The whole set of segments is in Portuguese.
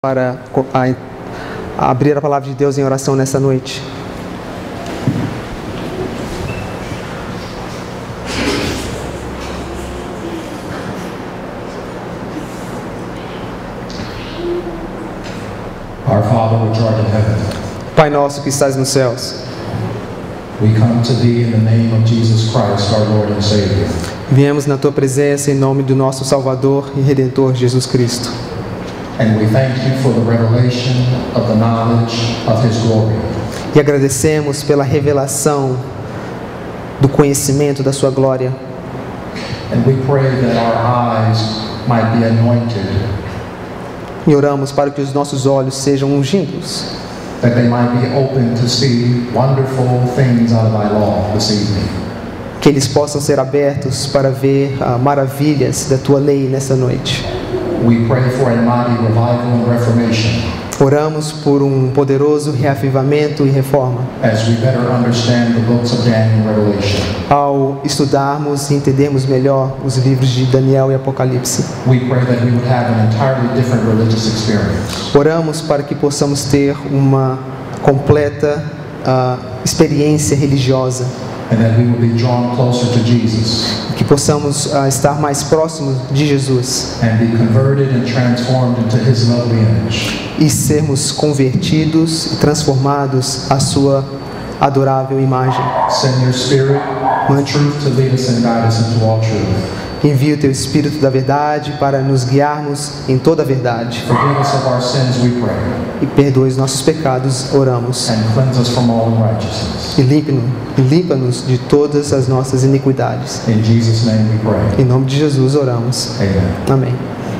para abrir a palavra de Deus em oração nessa noite. Our Father which art in heaven, Pai nosso que estás nos céus, we come to Thee in the name of Jesus Christ, our Lord and Savior. viemos na Tua presença em nome do nosso Salvador e Redentor Jesus Cristo. And we thank You for the revelation of the knowledge of His glory. E agradecemos pela revelação do conhecimento da Sua glória. And we pray that our eyes might be anointed, E oramos para que os nossos olhos sejam ungidos, that they might be open to see wonderful things out of Thy law this evening. que eles possam ser abertos para ver maravilhas da Tua lei nessa noite. We pray for a mighty revival and reformation Oramos por um poderoso reavivamento e reforma, as we better understand the books of Daniel and Revelation. ao estudarmos e entendermos melhor os livros de Daniel e Apocalipse. We pray that we would have an entirely different religious experience. Oramos para que possamos ter uma completa experiência religiosa, And that we will be drawn closer to Jesus que possamos estar mais próximos de Jesus and be converted and transformed into His lovely image. e sermos convertidos e transformados à sua adorável imagem. Send Your Spirit with truth to lead us and guide us into all truth. Envia o Teu Espírito da verdade para nos guiarmos em toda a verdade. Forgive us of our sins, we pray, E perdoe os nossos pecados, oramos. and cleanse us from all unrighteousness. E limpa-nos de todas as nossas iniquidades. In Jesus' name we pray. Em nome de Jesus oramos. Amen. Amém.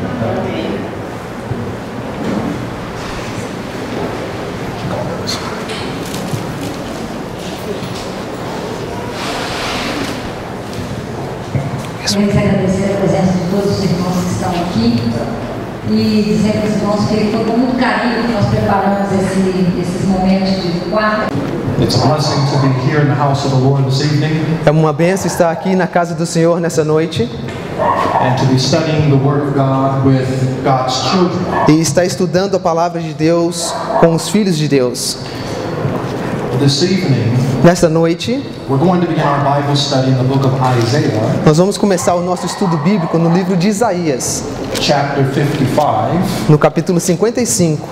Queremos agradecer a presença de todos os irmãos que estão aqui e dizer para os irmãos que foi com muito carinho que nós preparamos esses momentos de quarta. It's a blessing to be here in the house of the Lord this evening É uma bênção estar aqui na casa do Senhor nessa noite and to be studying the Word of God with God's children. e estar estudando a palavra de Deus com os filhos de Deus. This evening, Nesta noite, we're going to begin our Bible study in the book of Isaiah, nós vamos começar o nosso estudo bíblico no livro de Isaías, chapter 55. no capítulo 55.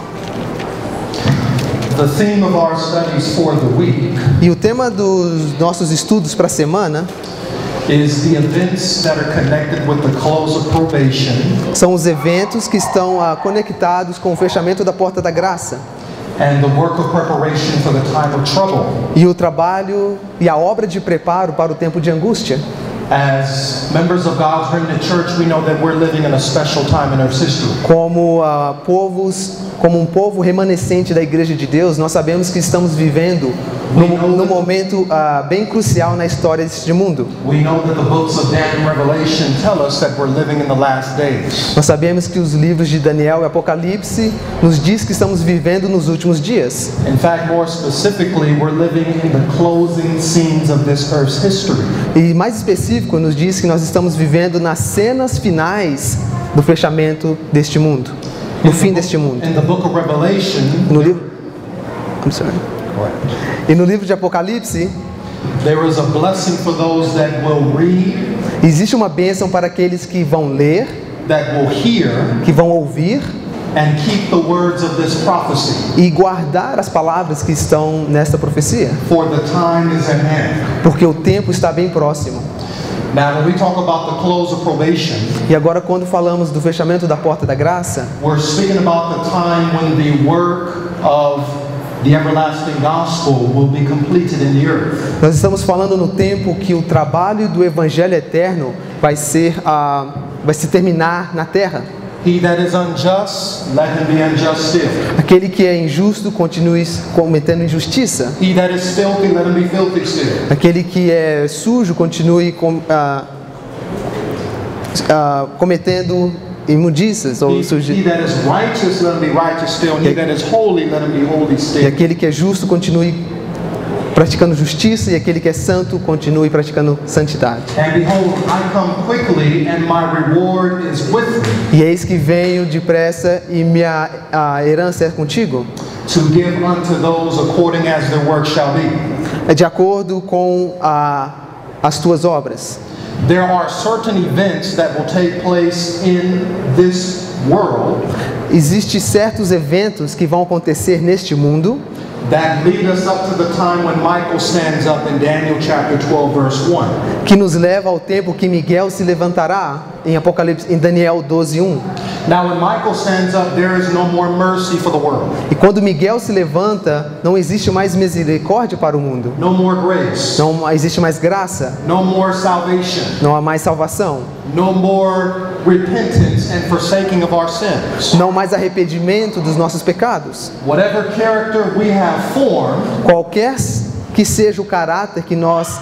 The theme of our studies for the week E o tema dos nossos estudos para a semana is the events that are connected with the close of probation são os eventos que estão conectados com o fechamento da porta da graça and the work of preparation for the time of trouble. e o trabalho e a obra de preparo para o tempo de angústia. As members of God's remnant church, we know that we're living in a special time in our history. Como um povo remanescente da Igreja de Deus, nós sabemos que estamos vivendo num momento bem crucial na história deste mundo. We know that the books of Daniel and Revelation tell us that we're living in the last days. Nós sabemos que os livros de Daniel e Apocalipse nos diz que estamos vivendo nos últimos dias. In fact, more specifically, we're living in the closing scenes of this earth's history. E mais específico, nos diz que nós estamos vivendo nas cenas finais do fechamento deste mundo, no fim deste mundo. In the book of Revelation, No livro, E no livro de Apocalipse, there is a blessing for those that will read, existe uma bênção para aqueles que vão ler, that will hear, que vão ouvir and keep the words of this prophecy. e guardar as palavras que estão nesta profecia, For the time is at hand. porque o tempo está bem próximo. Now, when we talk about the close of probation, E agora, quando falamos do fechamento da porta da graça, we're speaking about the time when the work of the everlasting gospel will be completed in the earth. nós estamos falando no tempo que o trabalho do Evangelho eterno vai se terminar na terra. He that is unjust, let him be unjust still. Aquele que é injusto, continue cometendo injustiça. He that is filthy, let him be filthy still. Aquele que é sujo, continue cometendo imundícias ou He sujeira. that is righteous, let him be righteous still. And he that is holy, let him be holy E still. aquele que é justo, continue praticando justiça, e aquele que é santo continue praticando santidade. And behold, I come quickly, and my reward is with me, E eis que venho depressa, e a herança é contigo, to give unto those according as their work shall be. é de acordo com as tuas obras. There are certain events that will take place in this world Existem certos eventos que vão acontecer neste mundo that lead us up to the time when Michael stands up in Daniel chapter 12 verse 1. que nos leva ao tempo que Miguel se levantará em Daniel 12:1. Now when Michael stands up, there is no more mercy for the world. E quando Miguel se levanta, não existe mais misericórdia para o mundo. No more grace. Não existe mais graça. No more salvation. Não há mais salvação. No more repentance and forsaking of our sins. Não mais arrependimento dos nossos pecados. Whatever character we have formed, Qualquer que seja o caráter que nós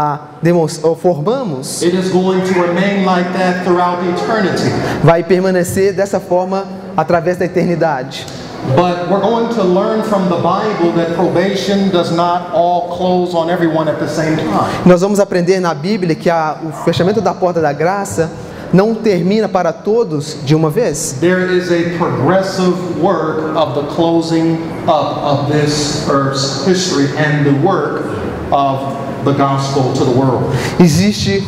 formamos, it is going to remain like that throughout eternity. vai permanecer dessa forma através da eternidade. But we're going to learn from the Bible that probation does not all close on everyone at the same time. Nós vamos aprender na Bíblia que o fechamento da porta da graça não termina para todos de uma vez. There is a progressive work of the closing up of this earth's history and the work of the gospel to the world. Existe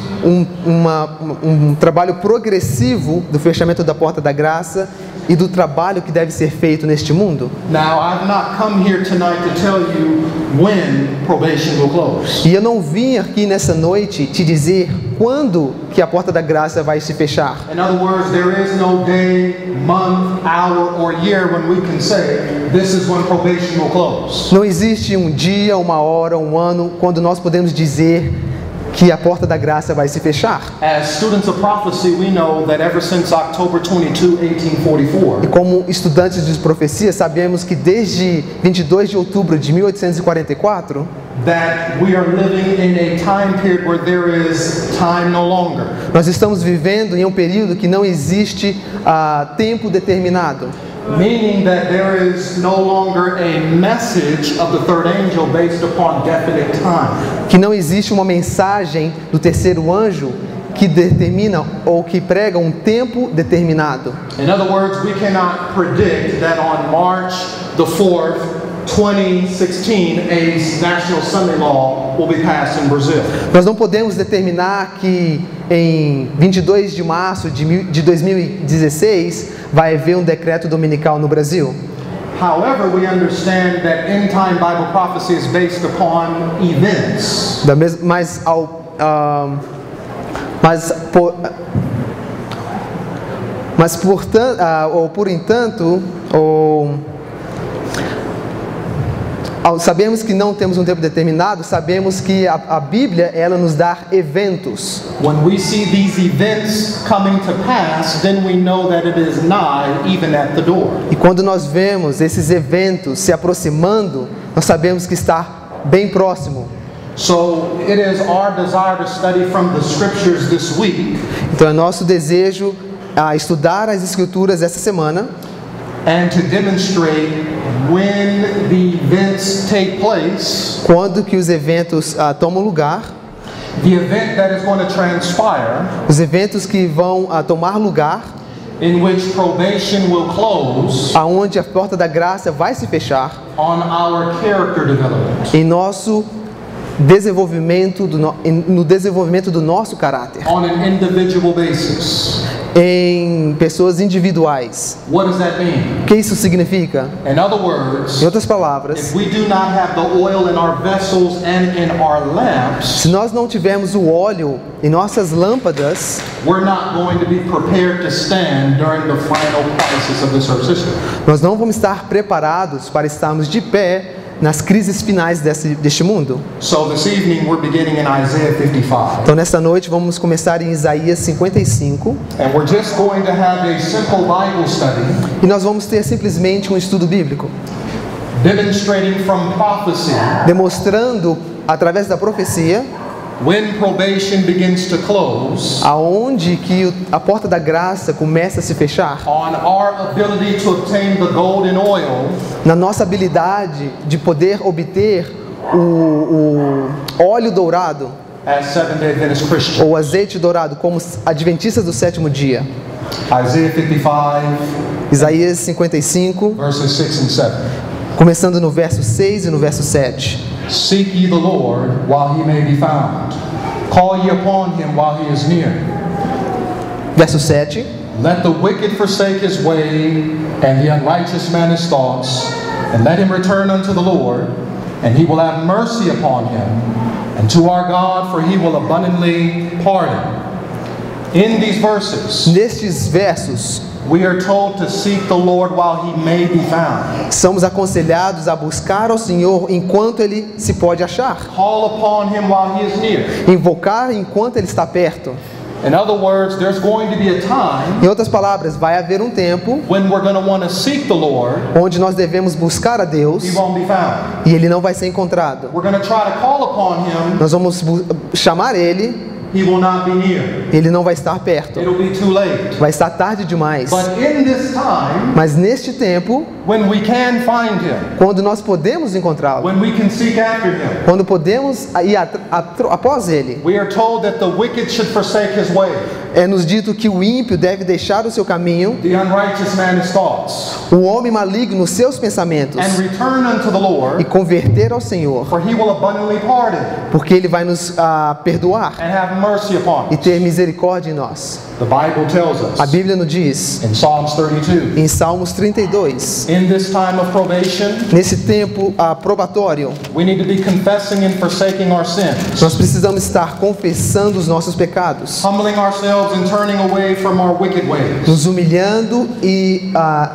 um trabalho progressivo do fechamento da porta da graça e do trabalho que deve ser feito neste mundo. Now, I've not come here tonight to tell you when probation will close. E eu não vim aqui nessa noite te dizer quando que a porta da graça vai se fechar. In other words, there is no day, month, hour, or year when we can say this is when probation will close. Não existe um dia, uma hora, um ano quando nós podemos dizer que a porta da graça vai se fechar. As students of prophecy, we know that ever since October 22, 1844, E como estudantes de profecia, sabemos que desde 22 de outubro de 1844, that we are living in a time period where there is time no longer. nós estamos vivendo em um período que não existe tempo determinado. Meaning that there is no longer a message of the third angel based upon definite time. Que não existe uma mensagem do terceiro anjo que determina ou que prega um tempo determinado. In other words, we cannot predict that on March the 4th, 2016, a national Sunday law will be passed in Brazil. Nós não podemos determinar que em 22 de março de 2016 vai haver um decreto dominical no Brasil. However, we understand that end-time Bible prophecy is based upon events. Sabemos que não temos um tempo determinado, sabemos que a Bíblia ela nos dá eventos. When we see these events coming to pass, then we know that it is nigh, even at the door. E quando nós vemos esses eventos se aproximando, nós sabemos que está bem próximo. So it is our desire to study from the scriptures this week. Então é nosso desejo estudar as Escrituras essa semana And to demonstrate when the events take place, quando que os eventos tomam lugar, the event that is going to transpire, os eventos que vão tomar lugar, in which probation will close, aonde a porta da graça vai se fechar, on our character development, em nosso desenvolvimento, no desenvolvimento do nosso caráter, on an individual basis. em pessoas individuais. What does that mean? O que isso significa? In other words, Em outras palavras, if we do not have the oil in our vessels and in our lamps, se nós não tivermos o óleo em nossas lâmpadas, we're not going to be prepared to stand during the final crisis of this earth's history. nós não vamos estar preparados para estarmos de pé nas crises finais deste mundo. So this evening we're beginning in Isaiah 55. Então nesta noite vamos começar em Isaías 55 And we're just going to have a simple Bible study e nós vamos ter simplesmente um estudo bíblico, demonstrating from prophecy demonstrando através da profecia when probation begins to close, aonde que a porta da graça começa a se fechar, on our ability to obtain the golden oil na nossa habilidade de poder obter o óleo dourado as Seventh-day Adventist Christians. ou azeite dourado como adventistas do sétimo dia. Isaiah 55, Isaías 55, verses 6 and 7. começando no verso 6 e no verso 7. Seek ye the Lord while he may be found. Call ye upon him while he is near. Verso 7. Let the wicked forsake his way, and the unrighteous man his thoughts, and let him return unto the Lord, and he will have mercy upon him, and to our God, for he will abundantly pardon. In these verses, Nestes versos, we are told to seek the Lord while he may be found. somos aconselhados a buscar ao Senhor enquanto Ele se pode achar. Call upon him while he is near. Invocar enquanto Ele está perto. In other words, there's going to be a time Em outras palavras, vai haver um tempo when we're going to want to seek the Lord, onde nós devemos buscar a Deus he won't be found. e Ele não vai ser encontrado. We're going to try to call upon him, Nós vamos chamar Ele, he will not be near. Ele não vai estar perto. It'll be too late. Vai estar tarde demais. But in this time, Mas neste tempo, when we can find him, quando nós podemos encontrá-lo, when we can seek after him, quando podemos ir após Ele, we are told that the wicked should forsake his way, é nos dito que o ímpio deve deixar o seu caminho, the unrighteous man his thoughts, o homem maligno os seus pensamentos, and return unto the e Lord, converter ao Senhor, for he will abundantly pardon porque Ele vai nos perdoar and have mercy upon e us. ter misericórdia em nós. The Bible tells A us Bíblia nos diz, in Psalms 32, em Salmos 32, in this time of probation, nesse tempo probatório, we need to be confessing and forsaking our sins, nós precisamos estar confessando os nossos pecados, humbling ourselves and turning away from our wicked ways. nos humilhando e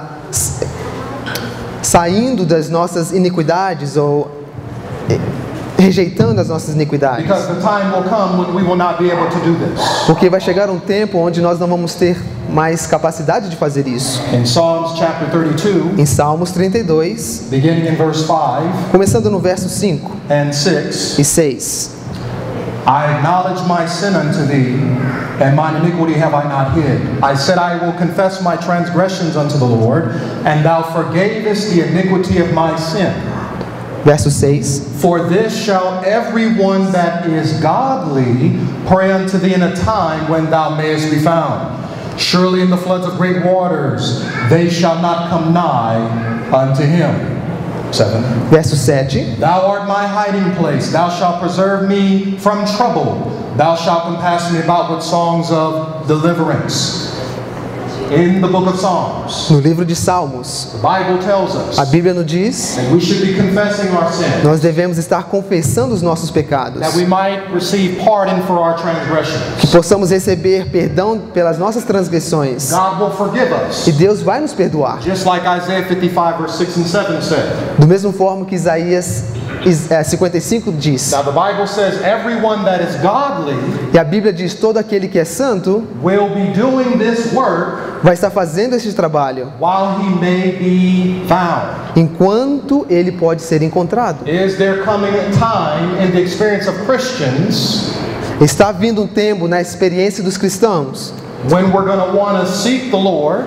saindo das nossas iniquidades ou rejeitando as nossas iniquidades. Because the time will come when we will not be able to do this. Porque vai chegar um tempo onde nós não vamos ter mais capacidade de fazer isso. In Psalms chapter 32, Em Salmos 32, beginning in verse 5 começando no verso 5 and 6, e 6. I acknowledge my sin unto thee, and mine iniquity have I not hid. I said, I will confess my transgressions unto the Lord, and thou forgavest the iniquity of my sin. Verso 6. For this shall everyone that is godly pray unto thee in a time when thou mayest be found. Surely in the floods of great waters they shall not come nigh unto him. 7. Verso 7. Thou art my hiding place. Thou shalt preserve me from trouble. Thou shalt compass me about with songs of deliverance. In the book of Psalms, No livro de Salmos, the Bible tells a us Bíblia nos diz, that we should be confessing our sins, nós devemos estar confessando os nossos pecados, that we might receive pardon for our que transgressions. possamos receber perdão pelas nossas transgressões, God will forgive us, e Deus vai nos perdoar. just like Isaiah 55 verse 6 and 7 said. Do mesmo forma que Isaías 55 diz. Now the Bible says everyone that is godly E a Bíblia diz, todo aquele que é santo will be doing this work vai estar fazendo este trabalho, while he may be found. enquanto ele pode ser encontrado. Is there coming a time in the experience of Christians Está vindo um tempo na experiência dos cristãos, when we're going to want to seek the Lord,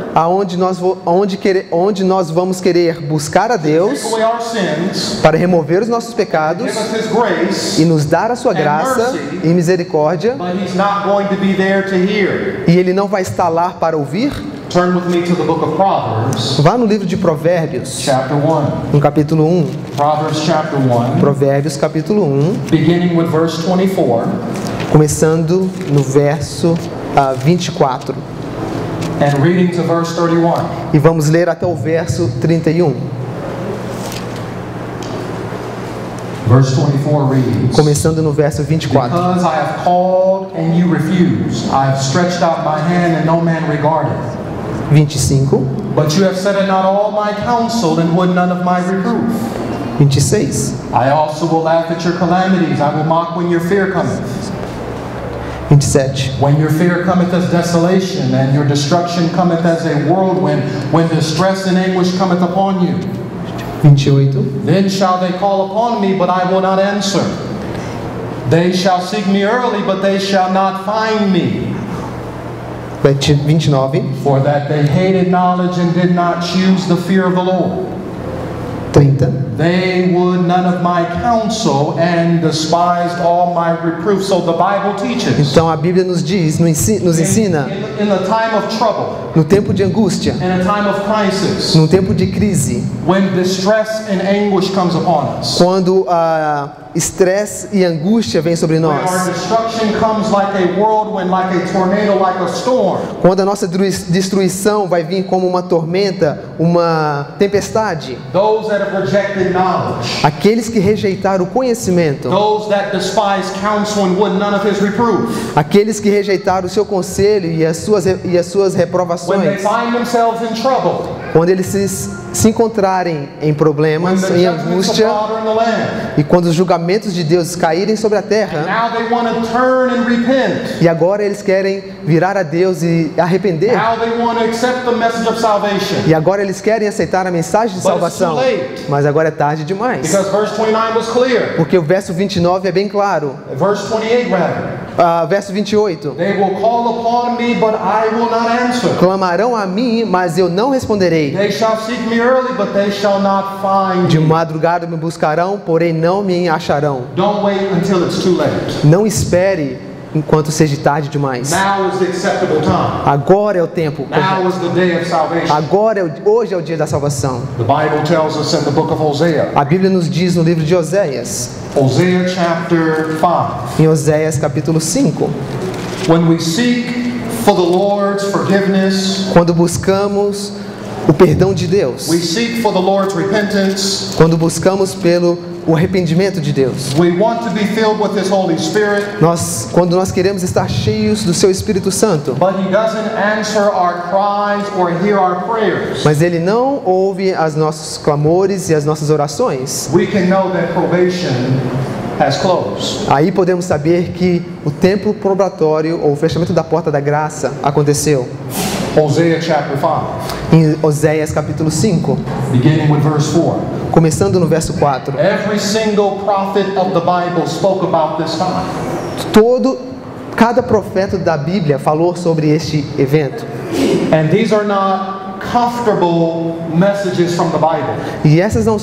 onde nós vamos querer buscar a Deus take away our sins, para remover os nossos pecados give us His grace, e nos dar a sua graça e misericórdia, but He's not going to be there to hear? e Ele não vai estar lá para ouvir? Turn with me to the book of Proverbs, Vá no livro de Provérbios, chapter 1. no capítulo 1. Proverbs chapter 1, Provérbios capítulo 1, beginning with verse 24 começando no verso 24. and reading to verse 31. E vamos ler até o verso 31. Verse 24 reads, Começando no verso 24. Because I have called and you refused, I have stretched out my hand and no man regarded. 25. But you have set at not all my counsel and would none of my reproof. 26. I also will laugh at your calamities. I will mock when your fear cometh. 27. When your fear cometh as desolation, and your destruction cometh as a whirlwind, when distress and anguish cometh upon you. 28. Then shall they call upon me, but I will not answer. They shall seek me early, but they shall not find me. 29. For that they hated knowledge and did not choose the fear of the Lord. 30. They would none of my counsel and despised all my reproof. So the Bible teaches. Então a Bíblia nos diz, nos ensina, In the time of trouble, no tempo de angústia, in a time of crisis, no tempo de crise, when distress and anguish comes upon us, quando estresse e angústia vem sobre when our nós, destruction comes like a whirlwind, like a tornado, like a storm, quando a nossa destruição vai vir como uma tormenta, uma tempestade, those that have rejected knowledge, aqueles que rejeitaram o conhecimento, those that despise counsel and would none of his reproof, aqueles que rejeitaram o seu conselho e as suas when they reprovações, find themselves in trouble, quando eles se encontrarem em when problemas, the em judgments of angústia, God are in the land, e quando os julgamentos de Deus caírem sobre a terra, now they want to turn and repent. e agora eles querem virar a Deus e arrepender, Now they want to accept the message of salvation. e agora eles querem aceitar a mensagem de But it's salvação, too late. mas agora é tarde demais, Because verse 29 was clear. porque o verso 29 é bem claro. Verse 28 rather. Verso 28: They will call upon me, but I will not answer. clamarão a mim, mas eu não responderei. They shall seek me early, but they shall not find De me. madrugada me buscarão, porém não me acharão. Don't wait until it's too late. Não espere enquanto seja tarde demais. Now is the acceptable time. Agora é o tempo. Now is the day of salvation. Hoje é o dia da salvação. The Bible tells us in the book of Hosea, A Bíblia nos diz no livro de Oséias, Hosea chapter 5, em Oséias capítulo 5, when we seek for the Lord's forgiveness, quando buscamos o perdão de Deus, we seek for the Lord's repentance, quando buscamos pelo o arrependimento de Deus, we want to be filled with His Holy Spirit, quando nós queremos estar cheios do Seu Espírito Santo, but He doesn't answer our cries or hear our prayers, mas Ele não ouve os nossos clamores e as nossas orações, we can know that probation has closed. aí podemos saber que o tempo probatório ou o fechamento da porta da graça aconteceu. Hosea chapter 5, Em Oséias capítulo 5, beginning with verse 4. começando no verso 4. Every single prophet of the Bible spoke about this time. Cada profeta da Bíblia falou sobre este evento. And these are not comfortable messages from the Bible. E essas não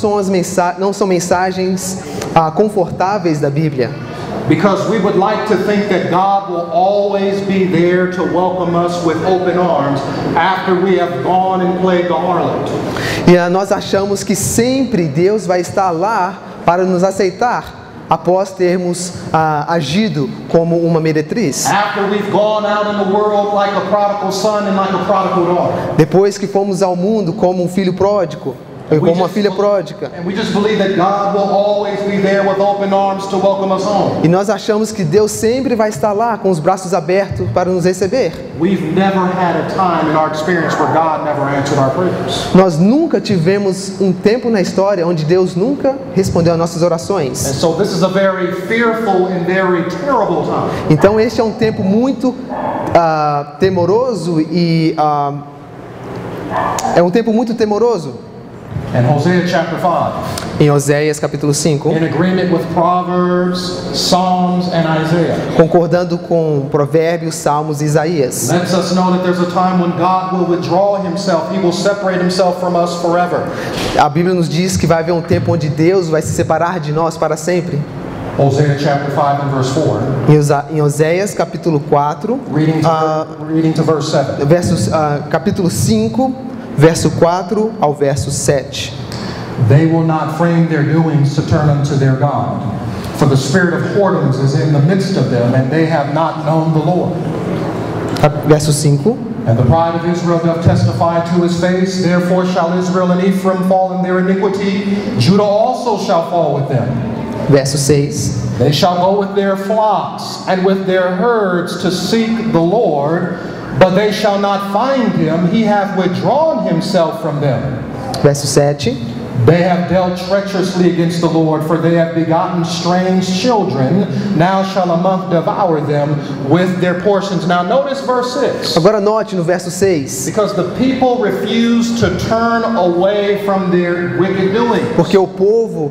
são mensagens confortáveis da Bíblia. Because we would like to think that God will always be there to welcome us with open arms after we have gone and played the harlot. E nós achamos que sempre Deus vai estar lá para nos aceitar após termos agido como uma meretriz. After we've gone out in the world like a prodigal son and like a prodigal daughter. Depois que fomos ao mundo como um filho pródigo, como uma filha pródiga. And we just believe that God will always be there with open arms to welcome us home. E nós achamos que Deus sempre vai estar lá com os braços abertos para nos receber. We've never had a time in our experience where God never answered our prayers. Nós nunca tivemos um tempo na história onde Deus nunca respondeu às nossas orações. And so this is a very fearful and very terrible time. Então este é um tempo muito temoroso e é um tempo muito temoroso. And Hosea chapter 5, Em Oséias capítulo 5, in agreement with Proverbs, Psalms, and Isaiah, concordando com Provérbios, Salmos e Isaías, lets us know that there's a time when God will withdraw Himself. He will separate Himself from us forever. a Bíblia nos diz que vai haver um tempo onde Deus vai se separar de nós para sempre. Hosea chapter 5 and verse 4, Em Oséias capítulo 4, reading to verse 7. capítulo 5, verso 4 ao verso 7. They will not frame their doings to turn unto their God, for the spirit of whoredoms is in the midst of them, and they have not known the Lord. Verso 5. And the pride of Israel doth testify to His face, therefore shall Israel and Ephraim fall in their iniquity, Judah also shall fall with them. Verso 6. They shall go with their flocks and with their herds to seek the Lord, but they shall not find Him. He hath withdrawn Himself from them. Verso 7. They have dealt treacherously against the Lord, for they have begotten strange children. Now shall a month devour them with their portions. Now notice verse 6. Agora note no verso 6. Because the people refuse to turn away from their wicked doings. Porque o povo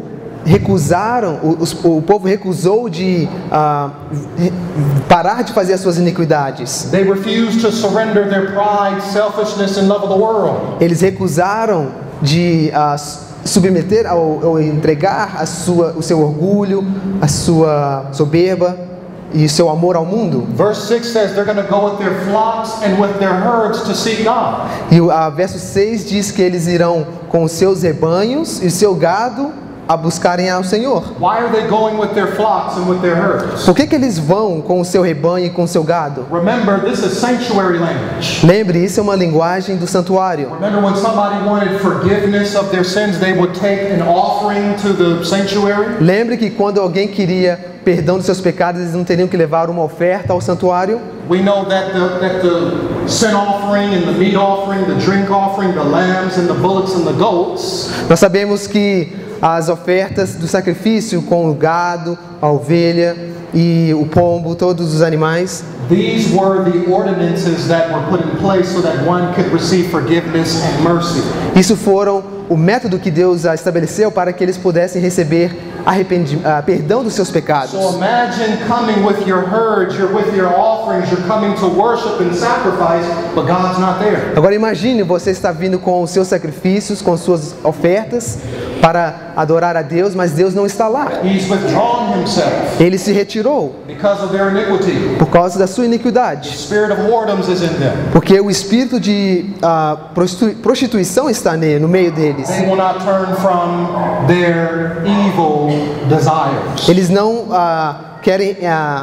recusou de parar de fazer as suas iniquidades. They refuse to surrender their pride, selfishness, and love of the world. Eles recusaram de submeter ao entregar o seu orgulho, a sua soberba e seu amor ao mundo. Verse 6 says they're going to go with their flocks and with their herds to seek God. E o verso 6 diz que eles irão com os seus rebanhos e seu gado a buscarem ao Senhor. Why are they going with their flocks and with their herds? Por que eles vão com o seu rebanho e com o seu gado? Remember, this is sanctuary language. Lembre, isso é uma linguagem do santuário. Remember when somebody wanted forgiveness of their sins, they would take an offering to the sanctuary? Lembre que quando alguém queria perdão dos seus pecados, eles não teriam que levar uma oferta ao santuário. We know that the sin offering and the meat offering, the drink offering, the lambs and the bullocks and the goats. Nós sabemos que as ofertas do sacrifício com o gado, a ovelha e o pombo, todos os animais. These were the ordinances that were put in place so that one could receive forgiveness and mercy. Isso foram o método que Deus estabeleceu para que eles pudessem receber perdão dos seus pecados. So imagine coming with your herds, you're with your offerings, you're coming to worship and sacrifice, but God's not there. Agora imagine você está vindo com os seus sacrifícios, com suas ofertas para adorar a Deus, mas Deus não está lá. He's withdrawn himself Ele se retirou because of their iniquity. por causa da sua iniquidade. The spirit of whoredoms is in them. Porque o espírito de prostituição está no meio deles. They will not turn from their evil desires. Eles não querem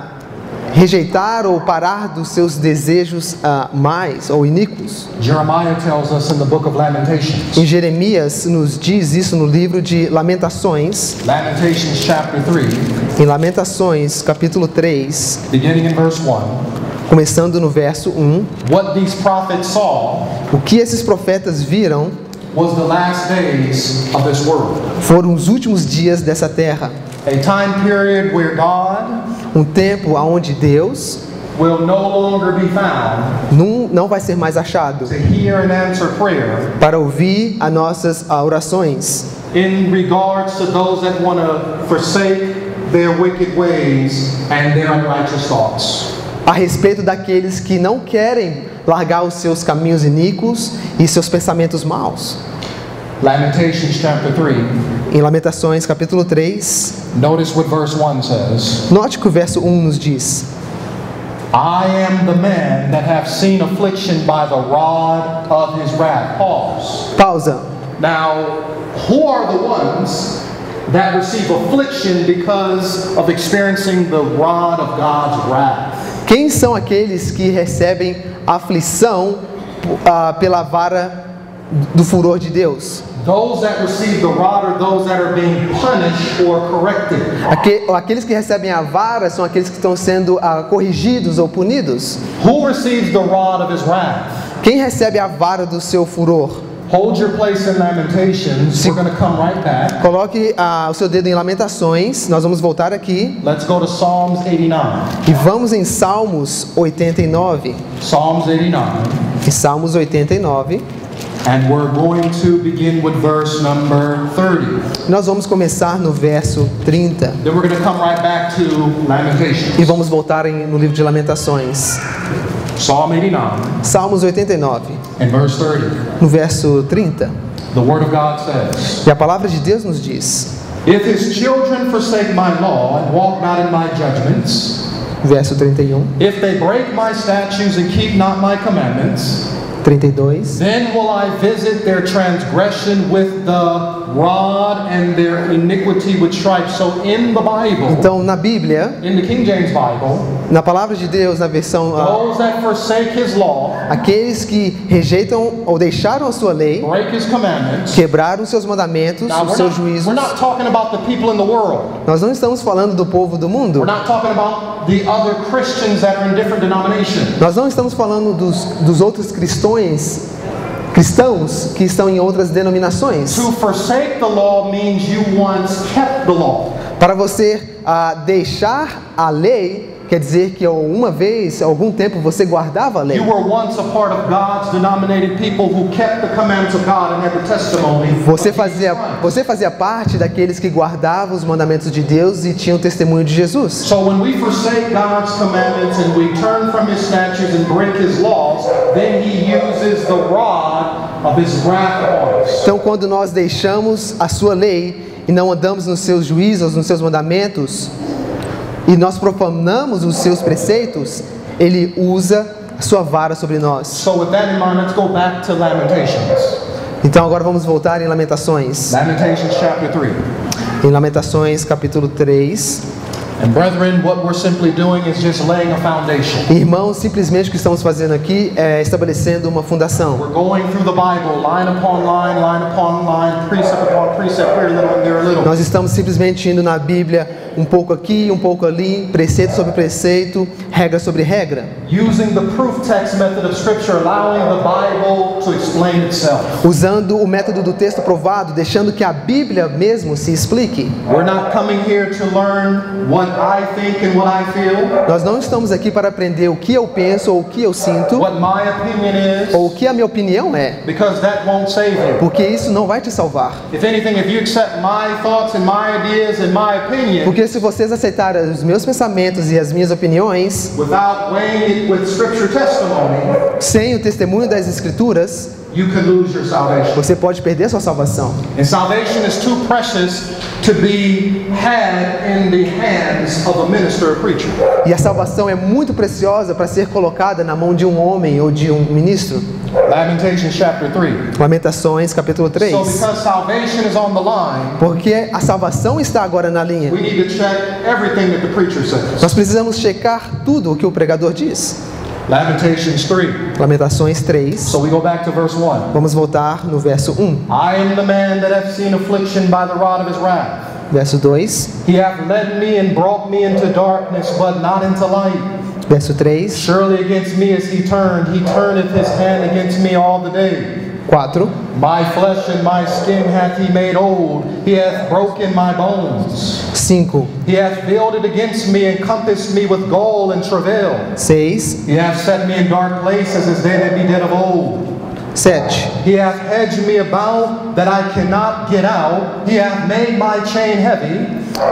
rejeitar ou parar dos seus desejos mais ou iníquos. Jeremiah tells us in the book of Lamentations. Em Jeremias nos diz isso no livro de Lamentações. Lamentations chapter 3, Em Lamentações, capítulo 3, beginning in verse 1. começando no verso 1, What these prophets saw o que esses profetas viram was the last days of this world. foram os últimos dias dessa terra. A time period where God Um tempo onde Deus will no longer be found não vai ser mais achado to hear and answer prayer para ouvir as nossas orações in regards to those that want to forsake their wicked ways and their unrighteous thoughts. a respeito daqueles que não querem largar os seus caminhos iníquos e seus pensamentos maus. Lamentations chapter 3. Em Lamentações, capítulo 3, Notice what verse 1 says. note que o verso 1 nos diz: I am the man that have seen affliction by the rod of his wrath. Pause. Pausa. Now, who are the ones that receive affliction because of experiencing the rod of God's wrath? Quem são aqueles que recebem aflição pela vara do furor de Deus? Those that receive the rod are those that are being punished or corrected. Aqueles que recebem a vara são aqueles que estão sendo corrigidos ou punidos. Who receives the rod of his wrath? Quem recebe a vara do seu furor? Hold your place in Lamentations. We're going to come right back. Coloque o seu dedo em Lamentações. Nós vamos voltar aqui Let's go to Psalms 89. e vamos em Salmos 89. Psalms 89. Em Salmos 89. And we're going to begin with verse number 30. Nós vamos começar no verso 30 Then we're going to come right back to Lamentations. e vamos voltar no livro de Lamentações. Psalm 89 Salmos 89, and verse 30. no verso 30. The Word of God says, E a palavra de Deus nos diz, If his children forsake my law and walk not in my judgments, verso 31, if they break my statutes and keep not my commandments, 32. then will I visit their transgression with the rod and their iniquity with stripes. So in the Bible, Então, na Bíblia, in the King James Bible, na palavra de Deus, na versão those that forsake his law, aqueles que rejeitam ou deixaram a sua lei, break his commandments. quebraram os seus mandamentos, Now, os seus juízos. we're not talking about the people in the world. Nós não estamos falando do povo do mundo. We're not talking about the other Christians that are in different denominations. Nós não estamos falando dos outros cristãos que estão em outras denominações. To forsake the law means you once kept the law. Para você deixar a lei, quer dizer que uma vez, algum tempo, você guardava a lei. You were once a part of God's denominated people who kept the commandments of God and had the testimony. Você fazia parte daqueles que guardavam os mandamentos de Deus e tinham o testemunho de Jesus. So when we forsake God's commandments and we turn from his statutes and break his laws, then he uses the rod of His wrath upon us. Então, quando nós deixamos a sua lei e não andamos nos seus juízos, nos seus mandamentos, e nós profanamos os seus preceitos, Ele usa a sua vara sobre nós. So with that in mind, let's go back to Lamentations. Então agora vamos voltar em Lamentações. Lamentations chapter 3. Em Lamentações capítulo 3. And brethren, what we're simply doing is just laying a foundation. Irmãos, simplesmente o que estamos fazendo aqui é estabelecendo uma fundação. We're going through the Bible, line upon line, line upon line, precept upon precept, here a little and there a little. Nós estamos simplesmente indo na Bíblia, um pouco aqui, um pouco ali, preceito sobre preceito, regra sobre regra. Using the proof text method of Scripture, allowing the Bible to explain itself. Usando o método do texto provado, deixando que a Bíblia mesmo se explique. We're not coming here to learn what I think and what I feel. Nós não estamos aqui para aprender o que eu penso ou o que eu sinto, What my opinion is, ou o que a minha opinião é, because that won't save you. porque isso não vai te salvar. If anything, if you accept my thoughts and my ideas and my opinion, Porque se vocês aceitarem os meus pensamentos e as minhas opiniões, without weighing it with Scripture testimony, sem o testemunho das Escrituras, you could lose your salvation. você pode perder a sua salvação. And salvation is too precious to be had in the hands of a minister or preacher. E a salvação é muito preciosa para ser colocada na mão de um homem ou de um ministro. Lamentations chapter 3. Lamentações capítulo 3. So because salvation is on the line, Porque a salvação está agora na linha. we need to check everything that the preacher says. Nós precisamos checar tudo o que o pregador diz. Lamentations 3. Lamentações 3. So we go back to verse 1. Vamos voltar no verso 1. I am the man that hath seen affliction by the rod of his wrath. Verso 2. He hath led me and brought me into darkness, but not into light. Verso 3. Surely against me is he turneth his hand against me all the day. 4. My flesh and my skin hath he made old, he hath broken my bones. 5. He hath builded against me and compassed me with gall and travail. 6. He hath set me in dark places as they that be dead of old. 7. He hath hedged me about that I cannot get out. He hath made my chain heavy.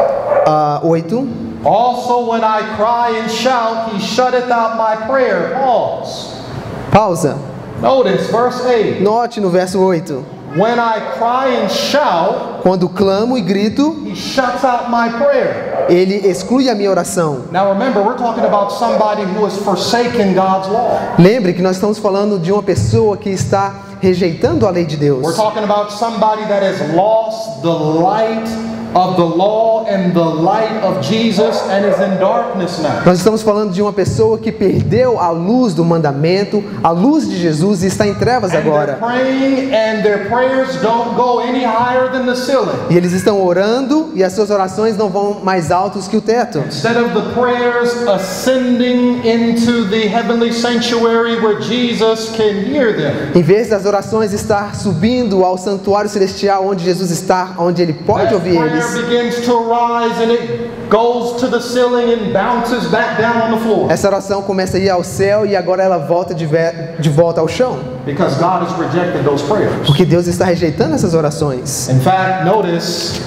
8. Also when I cry and shout, he shutteth out my prayer. Pause. Pausa. Notice verse 8. Note no verso 8. When I cry and shout, Quando clamo e grito, he shuts out my prayer. ele exclui a minha oração. Now remember, we're talking about somebody who has forsaken God's law. Lembre que nós estamos falando de uma pessoa que está rejeitando a lei de Deus. We're talking about somebody that has lost the light of the law and the light of Jesus and is in darkness now. Nós estamos falando de uma pessoa que perdeu a luz do mandamento, a luz de Jesus, e está em trevas And they're agora. praying and their prayers don't go any higher than the ceiling. E eles estão orando e as suas orações não vão mais altos que o teto. Instead of the prayers ascending into the heavenly sanctuary where Jesus can hear them. Em vez das orações estar subindo ao santuário celestial onde Jesus está, onde ele pode That ouvir prayer eles, begins to rise and it goes to the ceiling and bounces back down on the floor. essa oração começa a ir ao céu e agora ela volta de volta ao chão. Because God has rejected those prayers. Porque Deus está rejeitando essas orações. In fact, notice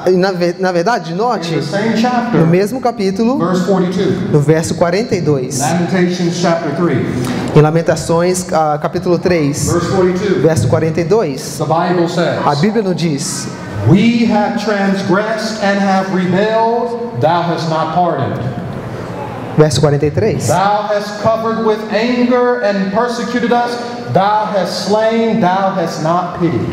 Na verdade, note, in the same chapter, no mesmo capítulo, verse 42. no verso 42, Lamentations chapter 3, em Lamentações, capítulo 3, verse 42. verso 42, The Bible a says, Bíblia nos diz: We have transgressed and have rebelled, thou hast not pardoned. verso 43, Thou hast covered with anger and persecuted us, thou hast slain, thou hast not pitied.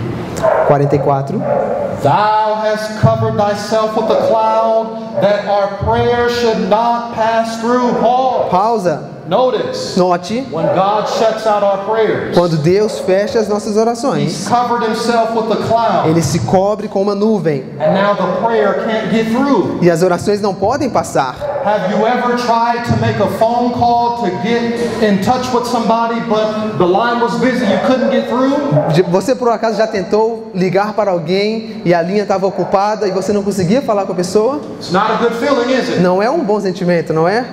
44, Thou hast covered thyself with a cloud, that our prayer should not pass through. Paul, pausa, notice, note, when God shuts out our prayers, quando Deus fecha as nossas He's orações, covered himself with a cloud, Ele se cobre com uma nuvem, and now the prayer can't get through. e as orações não podem passar. Have you ever tried to make a phone call to get in touch with somebody, but the line was busy, you couldn't get through? Você por acaso já tentou ligar para alguém e a linha estava ocupada e você não conseguia falar com a pessoa? It's not a good feeling, is it? Não é um bom sentimento, não é?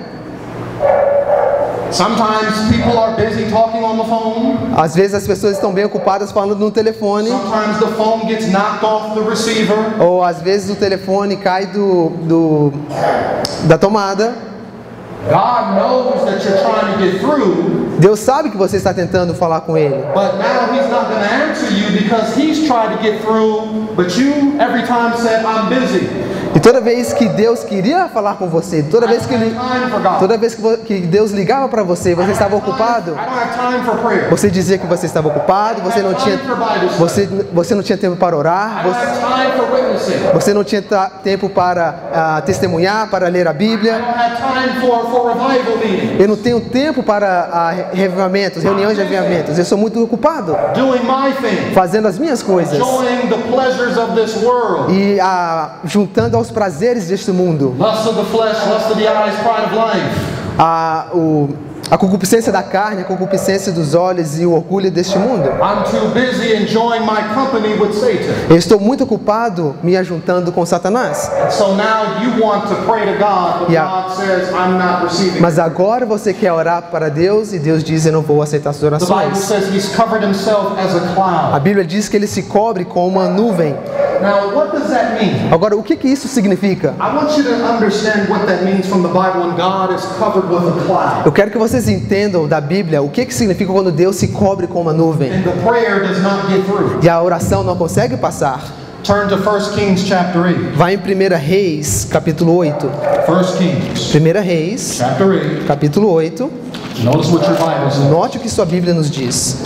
Sometimes people are busy talking on the phone. Às vezes as pessoas estão bem ocupadas falando no telefone, Sometimes the phone gets knocked off the receiver. ou às vezes o telefone cai da tomada, God knows that you're trying to get through, Deus sabe que você está tentando falar com Ele. but now He's not going to answer you because He's tried to get through, but you every time said, I'm busy. E toda vez que Deus queria falar com você, toda vez que Deus ligava para você, você estava ocupado, I don't have time for prayer. você dizia que você estava ocupado, você não tinha tempo para orar, I don't have time for witnessing. você não tinha tempo para testemunhar, para ler a I Bíblia. don't have time for revival meetings. Eu não tenho tempo para revivamentos, reuniões de revivamentos. Eu sou muito ocupado Doing my thing. fazendo as minhas coisas Enjoying the pleasures of this world. e juntando aos prazeres deste mundo. Lust of the flesh, lust of the eyes, pride of life. A concupiscência da carne, a concupiscência dos olhos e o orgulho deste mundo. I'm too busy enjoying my company with Satan. Eu estou muito ocupado me ajuntando com Satanás. And so now you want to pray to God, but God says, I'm not receiving. Mas agora você quer orar para Deus e Deus diz, eu não vou aceitar suas The Bible orações. says He's covered Himself as a A cloud. Bíblia diz que Ele se cobre com uma nuvem. Now, what does that mean? Agora, o que isso significa? I want you to understand what that means from the Bible when God is covered with a cloud. Eu quero que vocês entendam da Bíblia o que significa quando Deus se cobre com uma nuvem And the prayer does not get through. e a oração não consegue passar. Turn to 1 Kings chapter 8. Vai em 1 Reis, capítulo 8. 1 Kings 1 Reis, chapter 8. capítulo 8. Notice what your Bible says. Note o que sua Bíblia nos diz.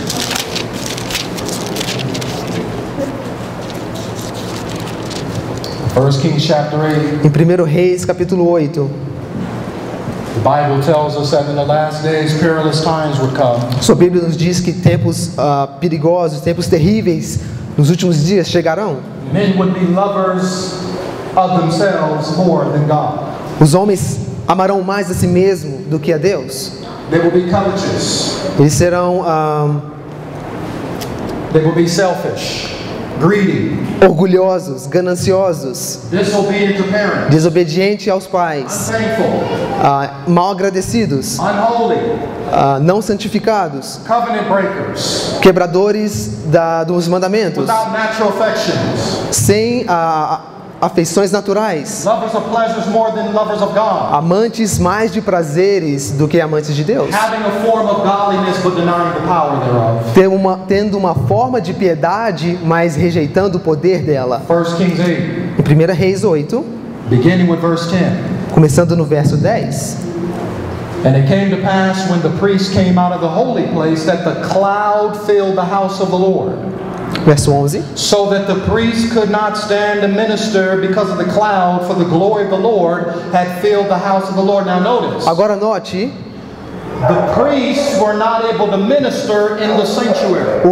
1 Kings chapter 8. Em 1 Reis, capítulo 8. The Bible tells us that in the last days perilous times would come. Sua Bíblia nos diz que tempos perigosos, tempos terríveis nos últimos dias chegarão. Men would be lovers of themselves more than God. Os homens amarão mais a si mesmo do que a Deus. They will be covetous. Eles serão They will be selfish, greedy, orgulhosos, gananciosos, disobedient to parents, desobedientes aos pais, unthankful, mal agradecidos, unholy, não santificados, covenant breakers, quebradores dos mandamentos, without natural affections, sem afeições naturais, lovers of pleasures more than lovers of God, amantes mais de prazeres do que amantes de Deus, having a form of godliness but denying the power thereof. tendo uma forma de piedade, mas rejeitando o poder dela. 1 Kings 8, Em 1 Reis 8, beginning with verse 10. começando no verso 10. And it came to pass when the priest came out of the holy place that the cloud filled the house of the Lord, Verso 11. so that the priest could not stand and minister because of the cloud, for the glory of the Lord had filled the house of the Lord. Now notice, Agora note, the priests were not able to minister in the sanctuary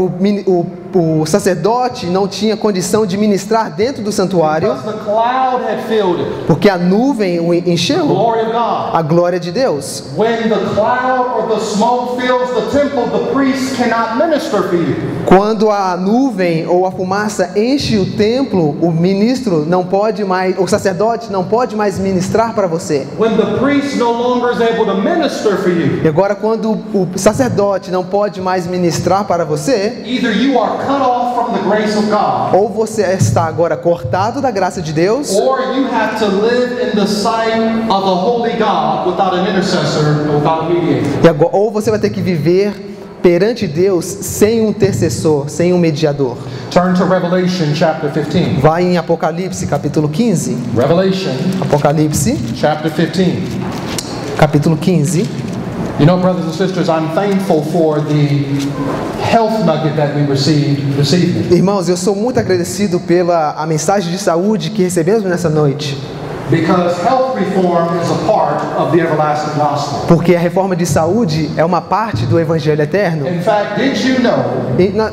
o sacerdote não tinha condição de ministrar dentro do santuário, because the cloud had filled it. porque a nuvem o The encheu, glory of God. a glória de Deus. When the cloud or the smoke fills the temple, the priest cannot minister for you. Quando a nuvem ou a fumaça enche o templo, o ministro não pode mais, o sacerdote não pode mais ministrar para você. When the priest no longer is able to minister for you, E agora quando o sacerdote não pode mais ministrar para você, either you are cut off from the grace of God, ou você está agora cortado da graça de Deus, or you have to live in the sight of a holy God without an intercessor, without a mediator. ou você vai ter que viver perante Deus sem um intercessor, sem um mediador. Turn to Revelation chapter 15. Vai em Apocalipse, capítulo 15. Revelation Apocalipse, chapter 15. capítulo 15. You know, brothers and sisters, I'm thankful for the health nugget that we received this evening. Irmãos, eu sou muito agradecido pela a mensagem de saúde que recebemos nessa noite. Because health reform is a part of the everlasting gospel. Porque a reforma de saúde é uma parte do Evangelho Eterno. In fact, did you know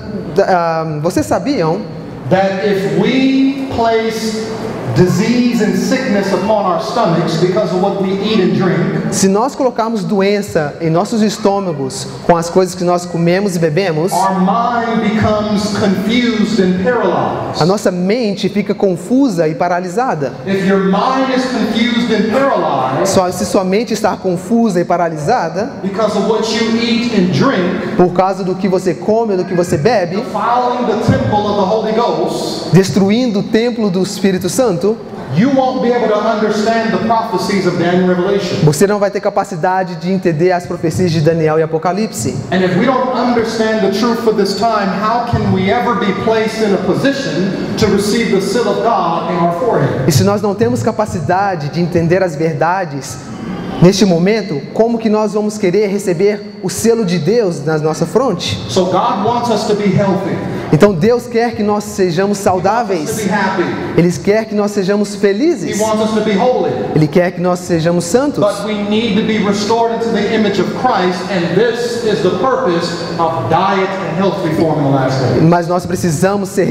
Vocês sabiam that if we place disease and sickness upon our stomachs because of what we eat and drink, se nós colocarmos doença em nossos estômagos com as coisas que nós comemos e bebemos, our mind becomes confused and paralyzed. a nossa mente fica confusa e paralisada. If your mind is confused and paralyzed Se sua mente está confusa e paralisada because of what you eat and drink, por causa do que você come ou do que você bebe, defiling the temple of the Holy Ghost, destruindo o templo do Espírito Santo, you won't be able to understand the prophecies of Daniel and Revelation. Você não vai ter capacidade de entender as profecias de Daniel e Apocalipse. And if we don't understand the truth for this time, how can we ever be placed in a position to receive the seal of God in our forehead? E se nós não temos capacidade de entender as verdades neste momento, como que nós vamos querer receber o selo de Deus na nossa fronte? So God wants us to be healthy. Então Deus quer que nós sejamos To saudáveis. be happy. Ele quer que nós sejamos He felizes. wants us to be holy. Ele quer que nós sejamos santos. But we need to be restored into the image of Christ, and this is the purpose of diet and health reform in the last days. Mas nós precisamos ser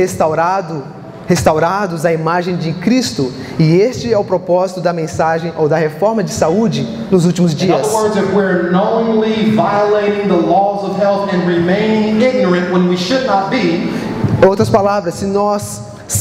restaurados à imagem de Cristo. E este é o propósito da mensagem ou da reforma de saúde nos últimos In dias. other words, if we're knowingly violating the laws of health and remaining ignorant when we should not be, Em outras palavras, se nós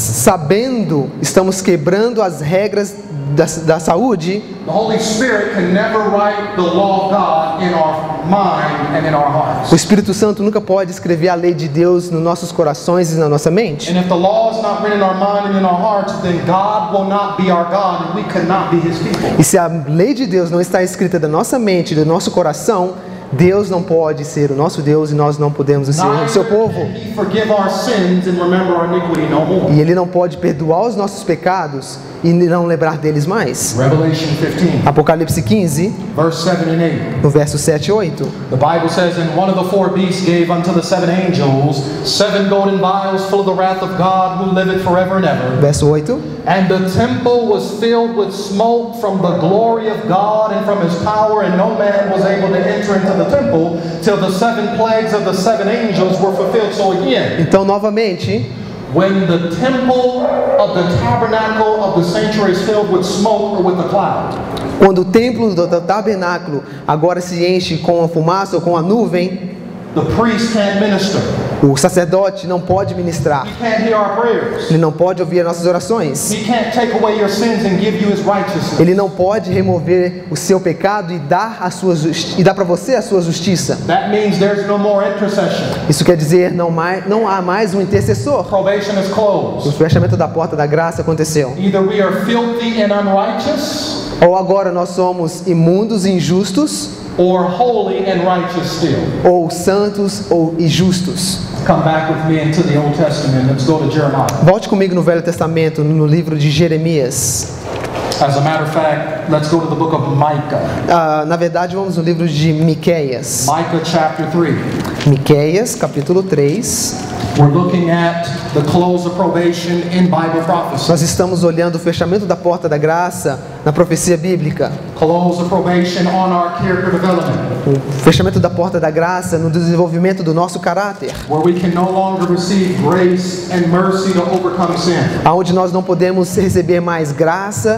sabendo estamos quebrando as regras da saúde, the Holy Spirit can never write the law of God in our mind and in our hearts. o Espírito Santo nunca pode escrever a lei de Deus nos nossos corações e na nossa mente. And if the law is not written in our mind and in our hearts, then God will not be our God and we cannot be His people. E se a lei de Deus não está escrita da nossa mente e do nosso coração, Deus não pode ser o nosso Deus e nós não podemos ser o seu Neither povo. can He forgive our sins and remember our iniquity no more. E Ele não pode perdoar os nossos pecados e não lembrar deles mais. Revelation 15, Apocalipse 15, verse 7 and 8. no verso 7 e 8. The Bible says, "And one of the four beasts gave unto the seven angels 7 golden vials full of the wrath of God, who liveth forever and ever. Verso 8. And the temple was filled with smoke from the glory of God and from His power, and no man was able to enter into the temple till the 7 plagues of the 7 angels were fulfilled." So again, Então, novamente, when the temple of the tabernacle of the sanctuary is filled with smoke or with a cloud, quando o templo do tabernáculo agora se enche com a fumaça ou com a nuvem, the priest can't minister. o sacerdote não pode ministrar. He can't hear our prayers. Ele não pode ouvir as nossas orações. He can't take away your sins and give you His righteousness. Ele não pode remover o seu pecado e dar para você a sua justiça. That means there's no more intercession. Isso quer dizer não há mais um intercessor. Probation is O closed. fechamento da porta da graça aconteceu. Either we are filthy and unrighteous, Ou agora nós somos imundos e injustos, or holy and righteous still. ou santos ou injustos. Come back with me into the Old Testament. Let's go to Jeremiah. Volte comigo no Velho Testamento, no livro de Jeremias. As a matter of fact, let's go to the book of Micah. Na verdade, vamos no livro de Miqueias. Micah chapter 3. Miqueias, capítulo 3. We're looking at the close of probation in Bible prophecy. Nós estamos olhando o fechamento da porta da graça na profecia bíblica. Close of probation on our character development, O fechamento da porta da graça no desenvolvimento do nosso caráter. where we can no longer receive grace and mercy to overcome sin. Aonde nós não podemos receber mais graça.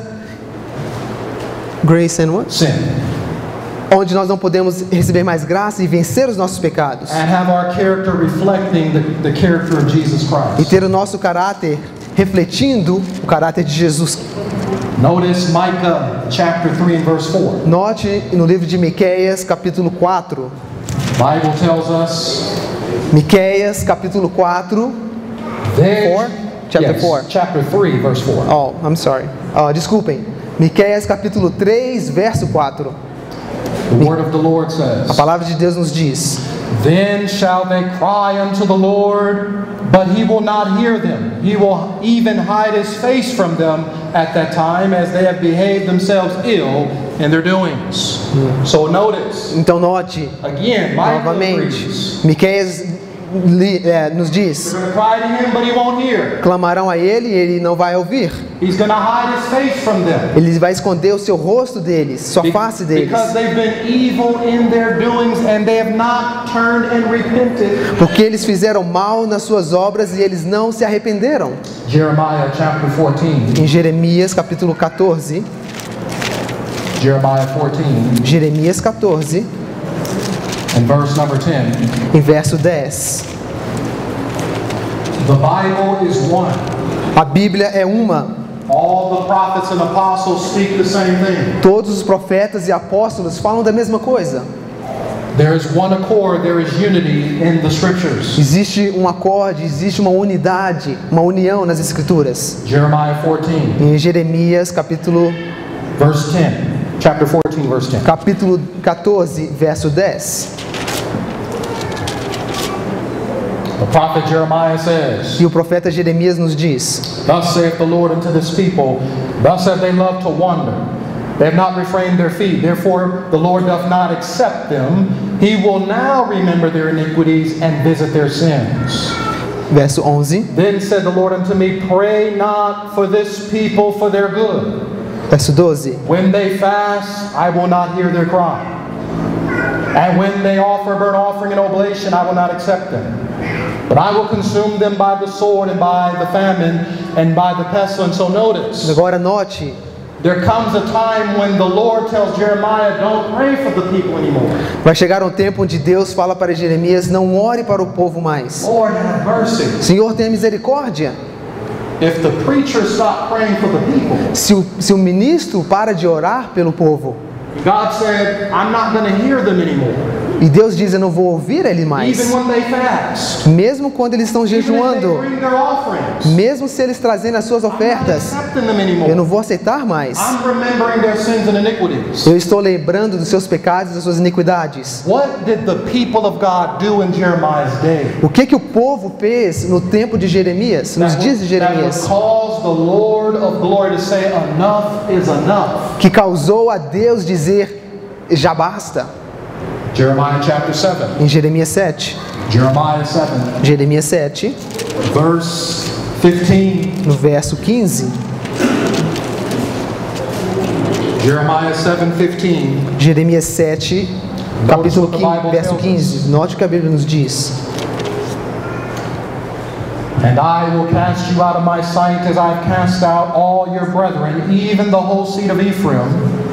Grace and what? Sin. Onde nós não podemos receber mais graça e vencer os nossos pecados. And have our character reflecting the character of Jesus E Christ. ter o nosso caráter refletindo o caráter de Jesus. Notice Micah chapter 3 and verse 4. Note no livro de Miqueias, capítulo 4. Bible tells us, Miqueias, capítulo 4. then, 4? Chapter 4. chapter 3 verse 4. Oh, I'm sorry. Desculpem. Miqueias, capítulo 3, verso 4. The word of the Lord A says, palavra de Deus nos diz: "Then shall they cry unto the Lord, but He will not hear them. He will even hide His face from them at that time, as they have behaved themselves ill in their doings." So notice, Então note, again, Micah novamente, agrees. Miqueias nos diz: They're going to cry to Him, but He won't hear. clamarão a Ele e Ele não vai ouvir. He's going to hide His face from them. Ele vai esconder o seu rosto deles, sua face deles. Because they've been evil in their doings and they have not turned and repented. Porque eles fizeram mal nas suas obras e eles não se arrependeram. Jeremiah chapter 14. Em Jeremias capítulo 14, Jeremiah 14 Jeremias 14, and verse number 10. em verso 10. The Bible is one. A Bíblia é uma. All the prophets and apostles speak the same thing. Todos os profetas e apóstolos falam da mesma coisa. There is one accord, there is unity in the scriptures. Existe um acorde, existe uma unidade, uma união nas Escrituras. Jeremiah 14, Em Jeremias, capítulo verse 10. Chapter 14, verse 10. capítulo 14, verso 10. The prophet Jeremiah says, E o profeta Jeremias nos diz: Thus saith the Lord unto this people, thus have they loved to wander. They have not refrained their feet, therefore the Lord doth not accept them. He will now remember their iniquities and visit their sins. Verso 11. Then said the Lord unto me, Pray not for this people for their good. Verso 12. When they fast, I will not hear their cry. And when they offer burnt offering and oblation, I will not accept them. But I will consume them by the sword and by the famine and by the pestilence. So notice, Agora note, there comes a time when the Lord tells Jeremiah, don't pray for the people anymore. vai chegar um tempo onde Deus fala para Jeremias: não ore para o povo mais. Lord, have mercy. Senhor, tenha misericórdia. If the preacher stopped praying for the people, Se o ministro para de orar pelo povo, God said, I'm not going to hear them anymore. e Deus diz: eu não vou ouvir ele mais, Even when they fast, mesmo quando eles estão even if they jejuando, bring their offerings, mesmo se eles trazerem as suas I'm not ofertas, accepting them anymore. eu não vou aceitar mais. I'm remembering their sins and iniquities. Eu estou lembrando dos seus pecados e das suas iniquidades. What did the people of God do in Jeremiah's day? O que o povo fez no tempo de Jeremias, nos dias de That would Jeremias, cause the Lord of glory to say, enough is enough. que causou a Deus dizer: já basta? Jeremiah chapter 7. Em Jeremias 7. Jeremiah 7, Jeremias 7, verse 15. no verso 15. Jeremiah 7:15. Jeremias 7, capítulo 15, verso 15. Note o que a Bíblia nos diz. And I will cast you out of my sight as I've cast out all your brethren, even the whole seed of Ephraim.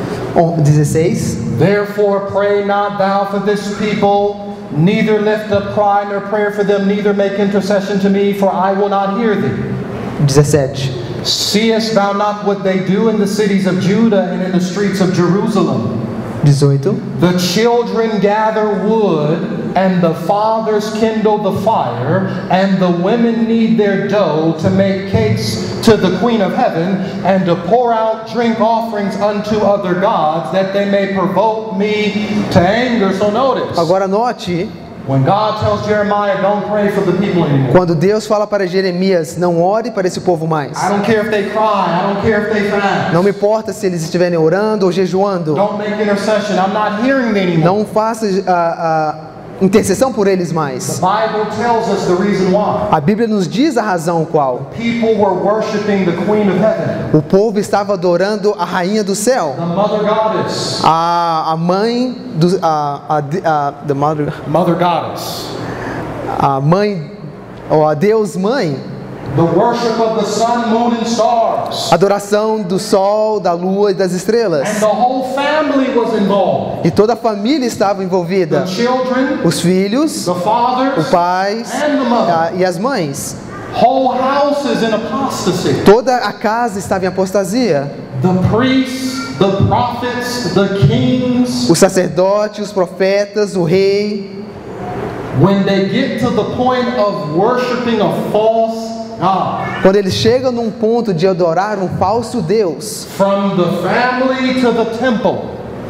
16. Therefore pray not thou for this people, neither lift up cry nor prayer for them, neither make intercession to me, for I will not hear thee. 17. Seest thou not what they do in the cities of Judah and in the streets of Jerusalem? 18. The children gather wood, and the fathers kindle the fire, and the women knead their dough to make cakes to the Queen of Heaven, and to pour out drink offerings unto other gods, that they may provoke me to anger. So notice, Agora note, when God tells Jeremiah, don't pray for the people anymore. quando Deus fala para Jeremias: não ore para esse povo mais. I don't care if they cry, I don't care if they fast. Não me importa se eles estiverem orando ou jejuando. Don't make intercession, I'm not hearing them anymore. Não faça intercessão por eles mais. The Bible tells us the reason why. A Bíblia nos diz a razão qual. People were worshiping the Queen of Heaven, O povo estava adorando a rainha do céu, the Mother Goddess. a mãe do the mother, Mother Goddess. a mãe, ou a Deus mãe. The worship of the sun, moon, and stars. Adoração do sol, da lua e das And estrelas. the whole family was involved. E toda a família estava envolvida. The children, Os filhos, the os fathers, pais and the mother. e as mães. Whole houses in apostasy. Toda a casa estava em apostasia. The priests, the prophets, the kings. Os sacerdotes, os profetas, o rei. When they get to the point of worshiping a false God, Quando eles chegam num ponto de adorar um falso Deus, from the family to the temple,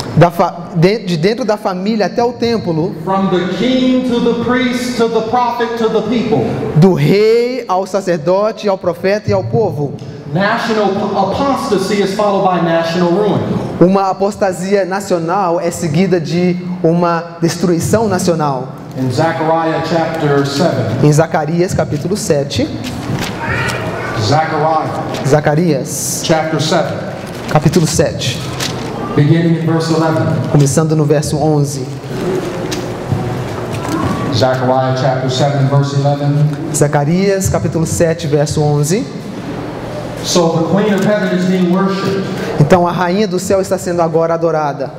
de dentro da família até o templo, from the king to the priest to the prophet to the people, do rei ao sacerdote, ao profeta e ao povo, national apostasy is followed by national ruin. uma apostasia nacional é seguida de uma destruição nacional. In Zechariah chapter 7, Em Zacarias capítulo 7, Zacarias chapter 7, capítulo 7, beginning in verse 11. começando no verso 11. Zechariah chapter 7, verse 11. Zacarias capítulo 7, verso 11. So the Queen of Heaven is being worshipped. Então a rainha do céu está sendo agora adorada.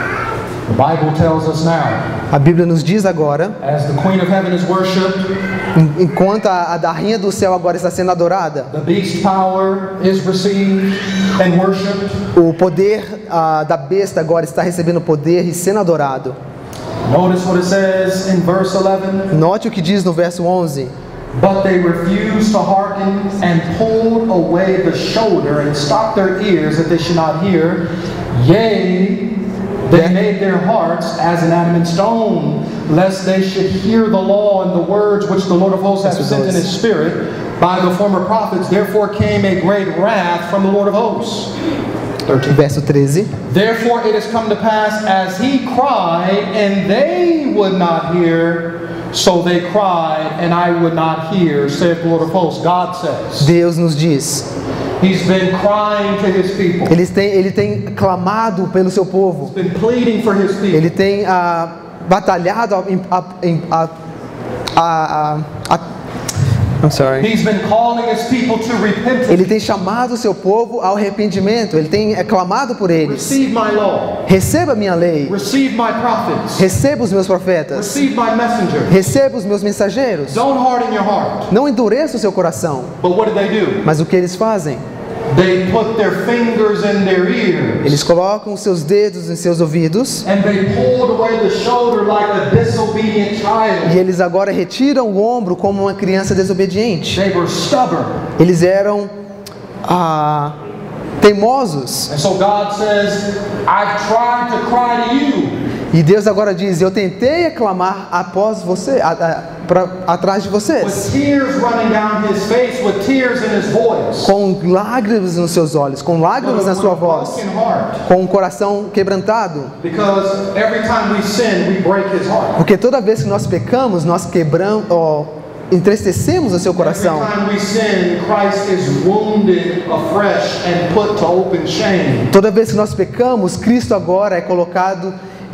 The Bible tells us now, A Bíblia nos diz agora, as the Queen of Heaven is worshipped, Enquanto a rainha do céu agora está sendo adorada, The beast power is received and worshipped. o poder da besta agora está recebendo poder e sendo adorado. Notice what it says in verse 11. Note o que diz no verso 11. But they refused to hearken and pulled away the shoulder and stopped their ears that they should not hear. Yea, they made their hearts as an adamant stone, lest they should hear the law and the words which the Lord of hosts hath sent in his spirit by the former prophets. Therefore came a great wrath from the Lord of hosts. 13. Verso 13. Therefore it has come to pass as he cried, and they would not hear, so they cried, and I would not hear, saith the Lord of hosts. God says. Deus nos diz. He's been crying to his people. Ele tem clamado pelo seu povo. He's been pleading for his people. Ele tem batalhado I'm sorry. He's been calling his people to repentance. Ele tem chamado o seu povo ao arrependimento. Ele tem clamado por eles. Receive my law. Receba minha lei. Receive my prophets. Receba os meus profetas. Receive my messengers. Receba os meus mensageiros. Don't harden your heart. Não endureça o seu coração. But what did they do? Mas o que eles fazem? They put their fingers in their ears. Eles colocam os seus dedos em seus ouvidos. And they pulled away the shoulder like a disobedient child. E eles agora retiram o ombro como uma criança desobediente. They were stubborn. Eles eram teimosos. And so God says, I've tried to cry to you. E Deus agora diz: eu tentei clamar após você, atrás de vocês, com lágrimas nos seus olhos, com lágrimas na sua voz, com um coração quebrantado. Porque toda vez que nós pecamos, nós quebramos, entristecemos o seu coração. Toda vez que nós pecamos, Cristo agora é colocado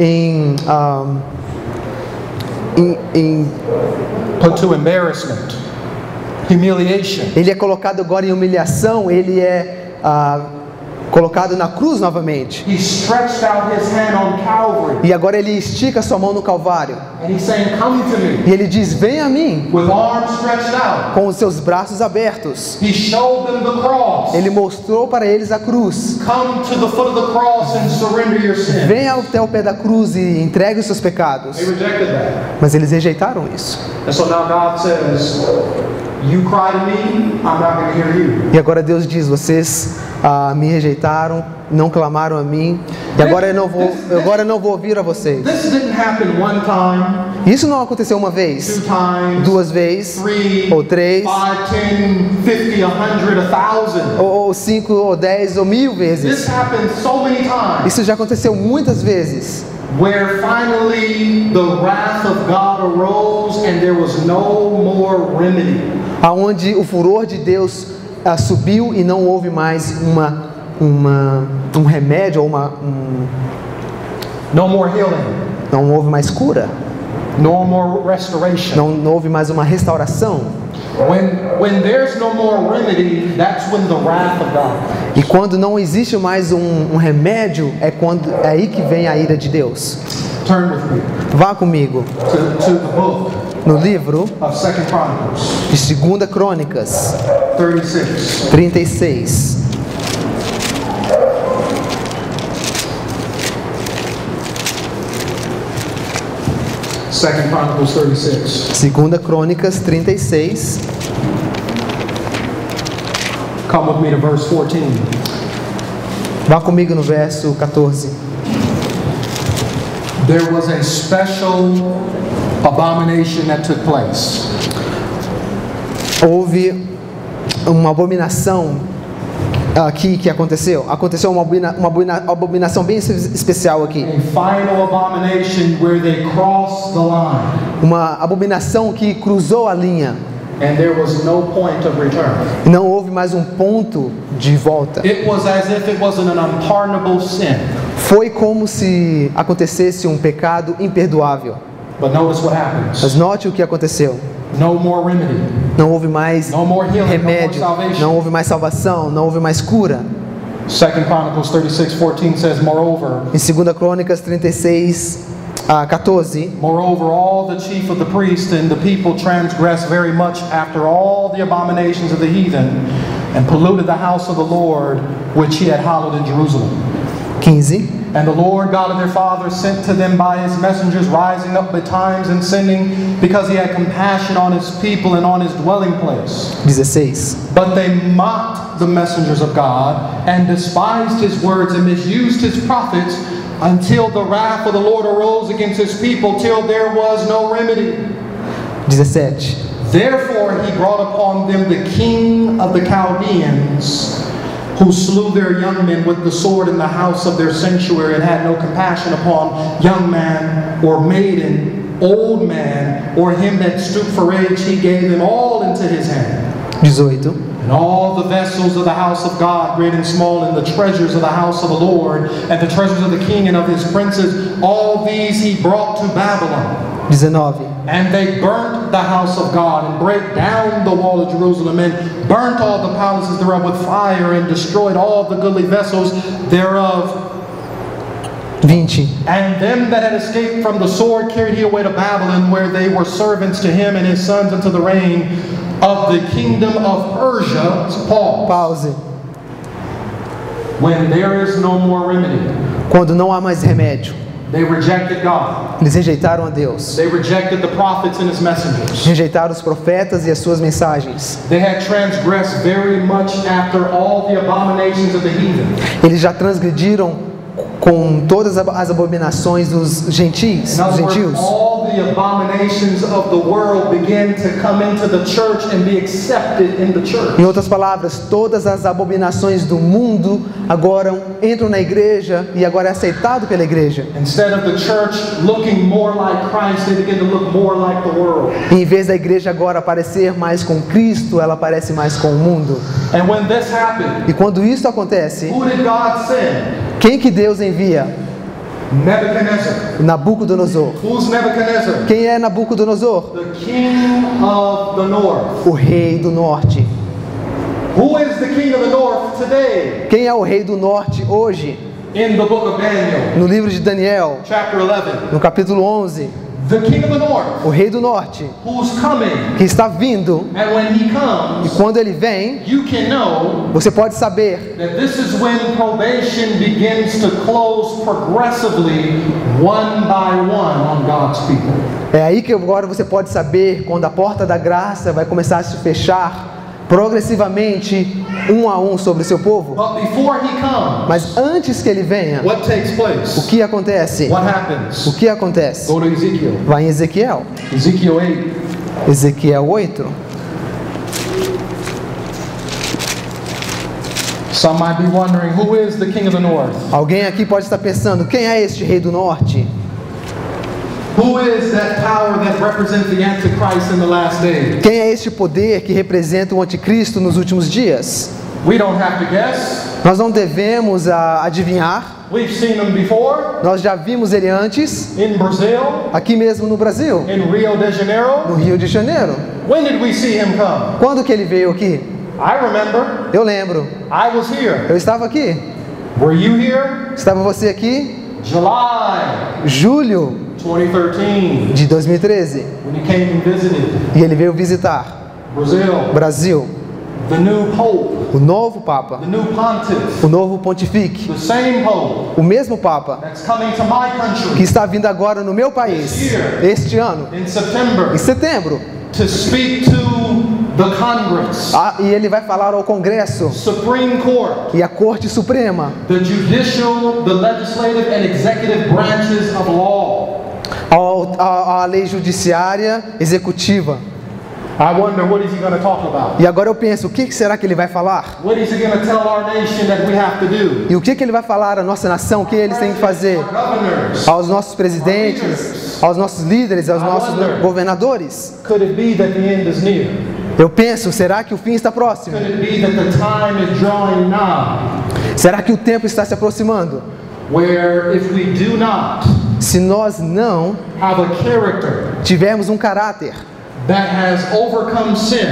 put to embarrassment, humiliation. Ele é colocado agora em humilhação. Ele é colocado na cruz novamente. He stretched out his hand on Calvary. E agora ele estica sua mão no Calvário. And he's saying, come to me. E ele diz: venha a mim. With arms stretched out. Com os seus braços abertos. He showed them the cross. Ele mostrou para eles a cruz. Come to the foot of the cross and surrender your sin. Venha até o pé da cruz e entregue os seus pecados. They rejected that. Mas eles rejeitaram isso. And so now God says, you cry to me, I'm not going to hear you. E agora Deus diz: vocês me rejeitaram, não clamaram a mim, e agora eu não vou ouvir a vocês. This didn't happen one time, isso não aconteceu uma vez, 2 times, 2 vezes, 3, ou 3, 5, 10, 50, 1,000. ou 5, ou 10, ou 1000 vezes. This happened so many times. Isso já aconteceu muitas vezes. Where finally the wrath of God arose and there was no more remedy. Aonde o furor de Deus subiu e não houve mais um remédio ou no more healing. Não houve mais cura. No more restoration. Não houve mais uma restauração. When there's no more remedy, that's when the wrath of God. E quando não existe mais um remédio, é aí que vem a ira de Deus. Turn with me. Vá comigo. To the book. No livro of 2 Chronicles. De 2 Crônicas. 36. Second Chronicles 36. 2 Crônicas 36. Come with me to verse 14. Vá comigo no verso 14. There was a special abomination that took place. Houve uma abominação aqui que aconteceu. Aconteceu uma abominação bem especial aqui. A final abomination where they crossed the line. Uma abominação que cruzou a linha. And there was no point of return. Não houve mais um ponto de volta. It was as if it was an unpardonable sin. Foi como se acontecesse um pecado imperdoável. But notice what happens. Mas note o que aconteceu. No more remedy. Não houve mais remédio, não houve mais salvação, não houve mais cura. 2 Chronicles 36:14 says, moreover, em 2 Crônicas 36, 14. Moreover, all the chief of the priests and the people transgressed very much after all the abominations of the heathen, and polluted the house of the Lord, which he had hallowed in Jerusalem. 15. And the Lord God of their fathers sent to them by his messengers, rising up betimes and sending, because he had compassion on his people and on his dwelling place. 16. But they mocked the messengers of God, and despised his words, and misused his prophets, until the wrath of the Lord arose against his people, till there was no remedy. 17. Therefore he brought upon them the king of the Chaldeans, who slew their young men with the sword in the house of their sanctuary, and had no compassion upon young man or maiden, old man, or him that stooped for age. He gave them all into his hand. 18. And all the vessels of the house of God, great and small, and the treasures of the house of the Lord, and the treasures of the king and of his princes, all these he brought to Babylon. 19. And they burnt the house of God, and brake down the wall of Jerusalem, and burnt all the palaces thereof with fire, and destroyed all the goodly vessels thereof. 20. And them that had escaped from the sword carried he away to Babylon, where they were servants to him and his sons unto the reign of the kingdom of Persia. Paul. Pause. When there is no more remedy, Quando não há mais remédio, they rejected God. eles rejeitaram a Deus. They rejected the prophets and his messengers. Rejeitaram os profetas e as suas mensagens. They had transgressed very much after all the abominations of the heathen. Eles já transgrediram com todas as abominações dos gentios. In other words, all the abominations of the world began to come into the church and be accepted in the church. Em outras palavras, todas as abominações do mundo agora entram na igreja e agora é aceitado pela igreja. Instead of the church looking more like Christ, they begin to look more like the world. E em vez da igreja agora parecer mais com Cristo, ela parece mais com o mundo. And when this happened, E quando isso acontece, who did God send? quem que Deus envia? Nebuchadnezzar. Nabucodonosor. Who's Nebuchadnezzar? Quem é Nabucodonosor? The king of the north. O rei do norte. Who is the king of the north today? Quem é o rei do norte hoje? In the book of Daniel, No livro de Daniel, chapter 11. no capítulo 11, The king of the north, o rei do norte, who's coming. que está vindo, And when he e comes, quando ele vem, you can know você pode saber that this is when probation begins to close progressively, one by one, on God's people. É aí que agora você pode saber quando a porta da graça vai começar a se fechar progressivamente, um a um, sobre o seu povo. But before he comes, Mas antes que ele venha, what takes o place? que acontece? What O happens? que acontece? Go to Ezekiel. Vai em Ezequiel. Ezekiel 8. Ezequiel 8. Some might be wondering, who is the king of the north? Alguém aqui pode estar pensando, quem é este rei do norte? Who is that power that represents the Antichrist in the last days? Quem é este poder que representa o anticristo nos últimos dias? We don't have to guess. Nós não devemos adivinhar. We've seen him before Nós já vimos ele antes, in Brazil, aqui mesmo no Brasil, in Rio de Janeiro. no Rio de Janeiro. When did we see him come? Quando que ele veio aqui? I remember. Eu lembro. I was here. Eu estava aqui. Were you here? Estava você aqui? July Julho 2013, de 2013. when he came and visited E ele veio visitar Brazil. Brasil. The new Pope, O novo Papa. the new Pontiff, O novo Pontifique. the same Pope O mesmo Papa that's coming to my que country está vindo agora no meu país. Este ano. in September Em setembro. to speak to the Congress, E ele vai falar ao Congresso Supreme Court, e à Corte Suprema, the judicial, the legislative, and executive branches of law. à lei judiciária, executiva. I wonder, what is he going to talk about? E agora eu penso, o que será que ele vai falar? What is he going to tell our nation that we have to do? E o que ele vai falar à nossa nação, o que eles têm que fazer? Our governors. Aos nossos presidentes, aos nossos líderes, aos nossos governadores. Could it be that the end is near? Eu penso, será que o fim está próximo? Could it be that the time is drawing nigh? Será que o tempo está se aproximando? Where if we do not Se nós não have a character tivermos um caráter that has overcome sin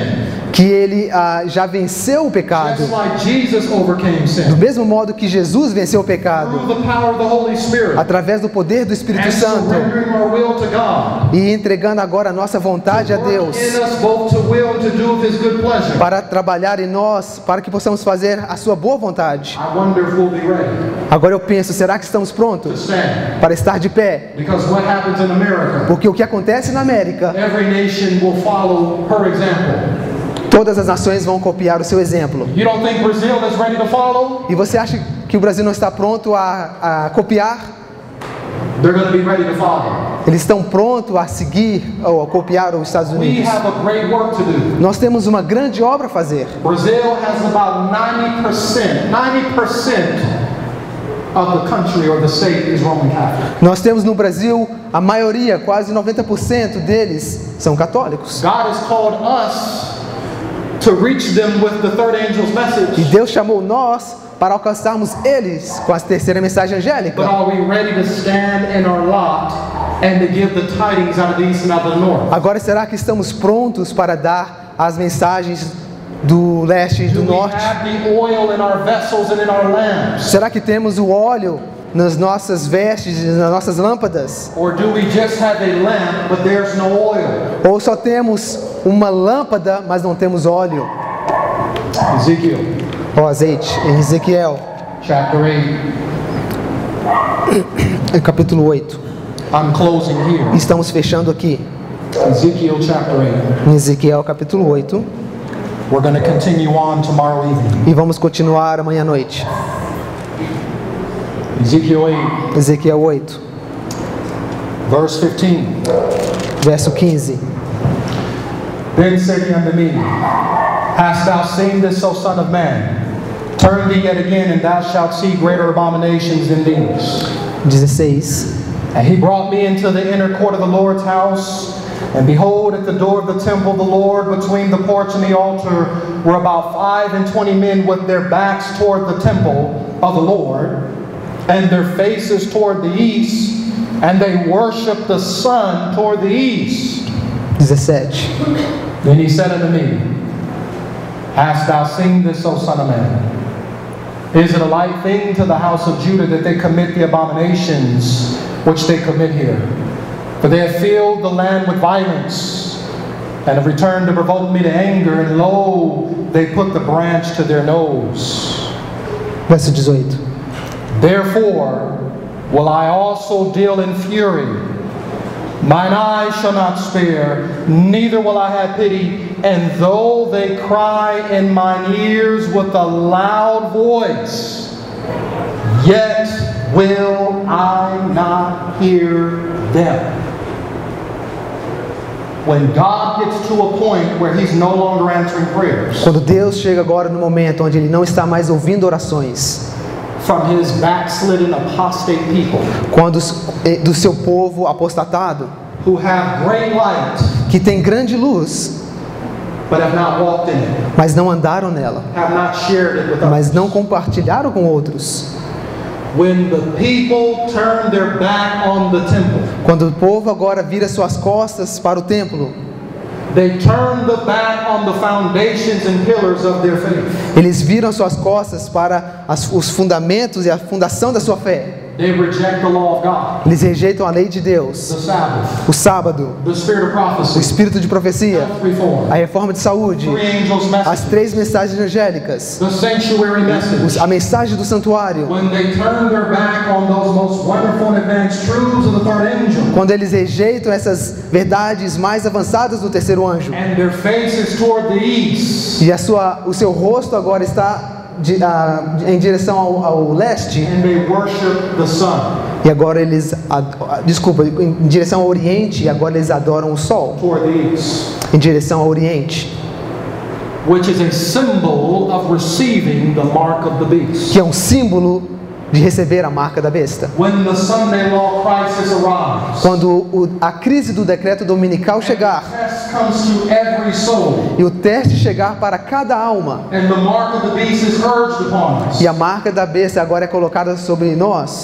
que ele já venceu o pecado. Just like Jesus overcame Do sin mesmo modo que Jesus venceu o pecado, through the power of the Holy Spirit através do poder do Espírito and Santo, surrendering our will to God. e entregando agora a nossa vontade a Deus, Work in us both to will and to do of His good pleasure. para trabalhar em nós, para que possamos fazer a sua boa vontade. I wonder if we'll be ready Agora eu penso, será que estamos to prontos stand? para estar de pé? Because what happens in America, Porque o que acontece na América, every nation will follow her example. todas as nações vão copiar o seu exemplo. You don't think Brazil is ready to follow? E você acha que o Brasil não está pronto a copiar? They're going to be ready to follow. Eles estão prontos a seguir ou a copiar os Estados We Unidos. have a great work to do. Nós temos uma grande obra a fazer. Brazil has about 90% of the country or the state is Roman Catholic. Nós temos no Brasil, a maioria, quase 90% deles são católicos. God has called us to reach them with the third angel's E message. Deus chamou nós para alcançarmos eles com a terceira mensagem But angélica. are we ready to stand in our lot and to give the tidings out of the east and out of the north? Agora, será que estamos prontos para dar as mensagens do leste e do Do we norte? have the oil in our vessels and in our lamps? Será que temos o óleo nas nossas vestes, nas nossas lâmpadas? Or do we just have a lamp but there's no oil? Ou só temos uma lâmpada, mas não temos óleo? Ezekiel Ó, azeite, em Ezequiel, chapter 8. capítulo 8. I'm closing here. Estamos fechando aqui, Ezekiel chapter 8. em Ezequiel capítulo 8. We're going to continue on tomorrow evening. E vamos continuar amanhã à noite. Ezekiel 8, Ezequiel 8, verse 15. verso 15. Then said he unto me, Hast thou seen this, O son of man? Turn thee yet again, and thou shalt see greater abominations than these. 16. And he brought me into the inner court of the Lord's house, and behold, at the door of the temple of the Lord, between the porch and the altar, were about 25 men with their backs toward the temple of the Lord, and their faces toward the east, and they worshiped the sun toward the east. 17. Then he said unto me, Hast thou seen this, O son of man? Is it a light thing to the house of Judah that they commit the abominations which they commit here? For they have filled the land with violence, and have returned to provoke me to anger, and lo, they put the branch to their nose. Verso 18. Therefore will I also deal in fury. Mine eyes shall not spare, neither will I have pity. And though they cry in mine ears with a loud voice, yet will I not hear them. When God gets to a point where He's no longer answering prayers Quando Deus chega agora no momento onde Ele não está mais ouvindo orações, from His backslidden apostate people quando do seu povo apostatado, who have great light que tem grande luz, but have not walked in it, mas não andaram nela, have not shared it with mas others. não compartilharam com outros. When the people turn their back on the temple, Quando o povo agora vira suas costas para o templo, they turn the back on the foundations and pillars of their faith. eles viram suas costas para os fundamentos e a fundação da sua fé. They reject the law of God, Eles rejeitam a lei de Deus, the Sabbath, o sábado, the spirit of o prophecy, espírito de profecia, health reform, a reforma de saúde, three angels' as messages, 3 mensagens angélicas, the sanctuary message. a mensagem do santuário. When they turn their back on those most wonderful and advanced truths of the third angel, Quando eles rejeitam essas verdades mais avançadas do terceiro anjo, and their faces toward the east, e o seu rosto agora está em direção ao leste, and they worship the sun e agora eles, em direção ao oriente, e agora eles adoram o sol, toward the east, em direção ao oriente, which is a symbol of receiving the mark of the beast. que é um símbolo de receber a marca da besta. When the Sunday law crisis arrives, Quando a crise do decreto dominical chegar, test comes to every soul, e o teste chegar para cada alma, and the mark of the beast is urged upon us, e a marca da besta agora é colocada sobre nós,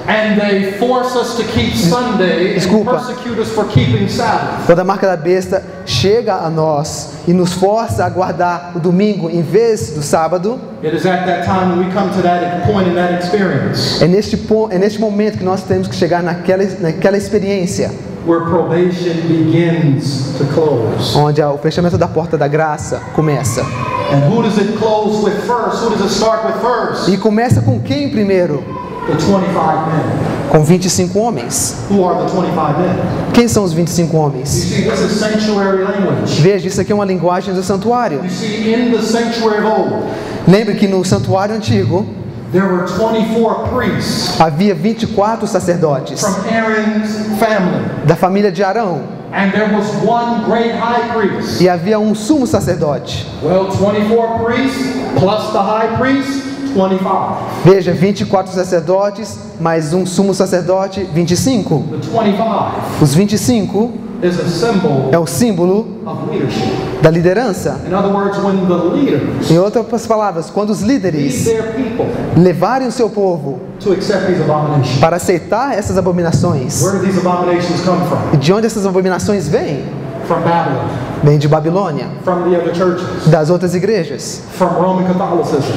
And they force us to keep Sunday and Desculpa. persecute us for keeping Sabbath. Quando a marca da besta chega a nós e nos força a guardar o domingo em vez do sábado, It is at that time when we come to that point in that experience é neste momento que nós temos que chegar naquela experiência where probation begins to close. onde o fechamento da porta da graça começa. And who does it close with first? Who does it start with first? E começa com quem primeiro? The 25 men. Com 25 homens. Who are the 25 men? Quem são os 25 You homens? see, this is sanctuary language. Veja, isso aqui é uma linguagem do santuário. You see, in the sanctuary of old, Lembre que no santuário antigo there were 24 priests havia 24 sacerdotes from Aaron's family. da família de Arão And there was one great high priest. e havia um sumo sacerdote. Well, 24 priests plus the high priest, 25. Veja, 24 sacerdotes mais um sumo sacerdote, 25. The 25 Os 25 is a symbol é o símbolo of leadership. da liderança. In other words, when the leaders Em outras palavras, quando os lead líderes their people levarem o seu povo to accept these abominations. para aceitar essas abominações, Where do these abominations come from? e de onde essas abominações vêm? From Babylon, Vêm de Babilônia, from the other churches, das outras igrejas, from Roman Catholicism,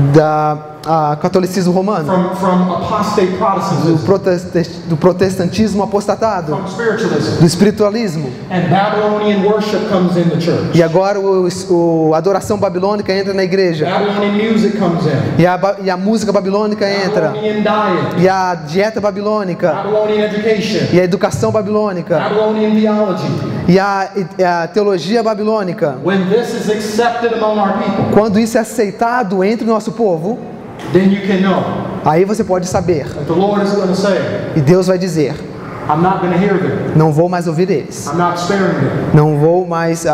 catolicismo romano, from apostate Protestantism, do protestantismo apostatado, from spiritualism. do espiritualismo. And Babylonian worship comes in the church. E agora a adoração babilônica entra na igreja. Babylonian music comes in. E a música babilônica entra. Babylonian diet. E a dieta babilônica. Babylonian education. E a educação babilônica. Babylonian theology. E a teologia babilônica. When this is accepted among our people, Quando isso é aceitado entre o nosso povo, then you can know aí você pode saber. that the Lord is going to say, E Deus vai dizer: I'm not going to hear them. não vou mais ouvir eles. I'm not sparing them. Não vou mais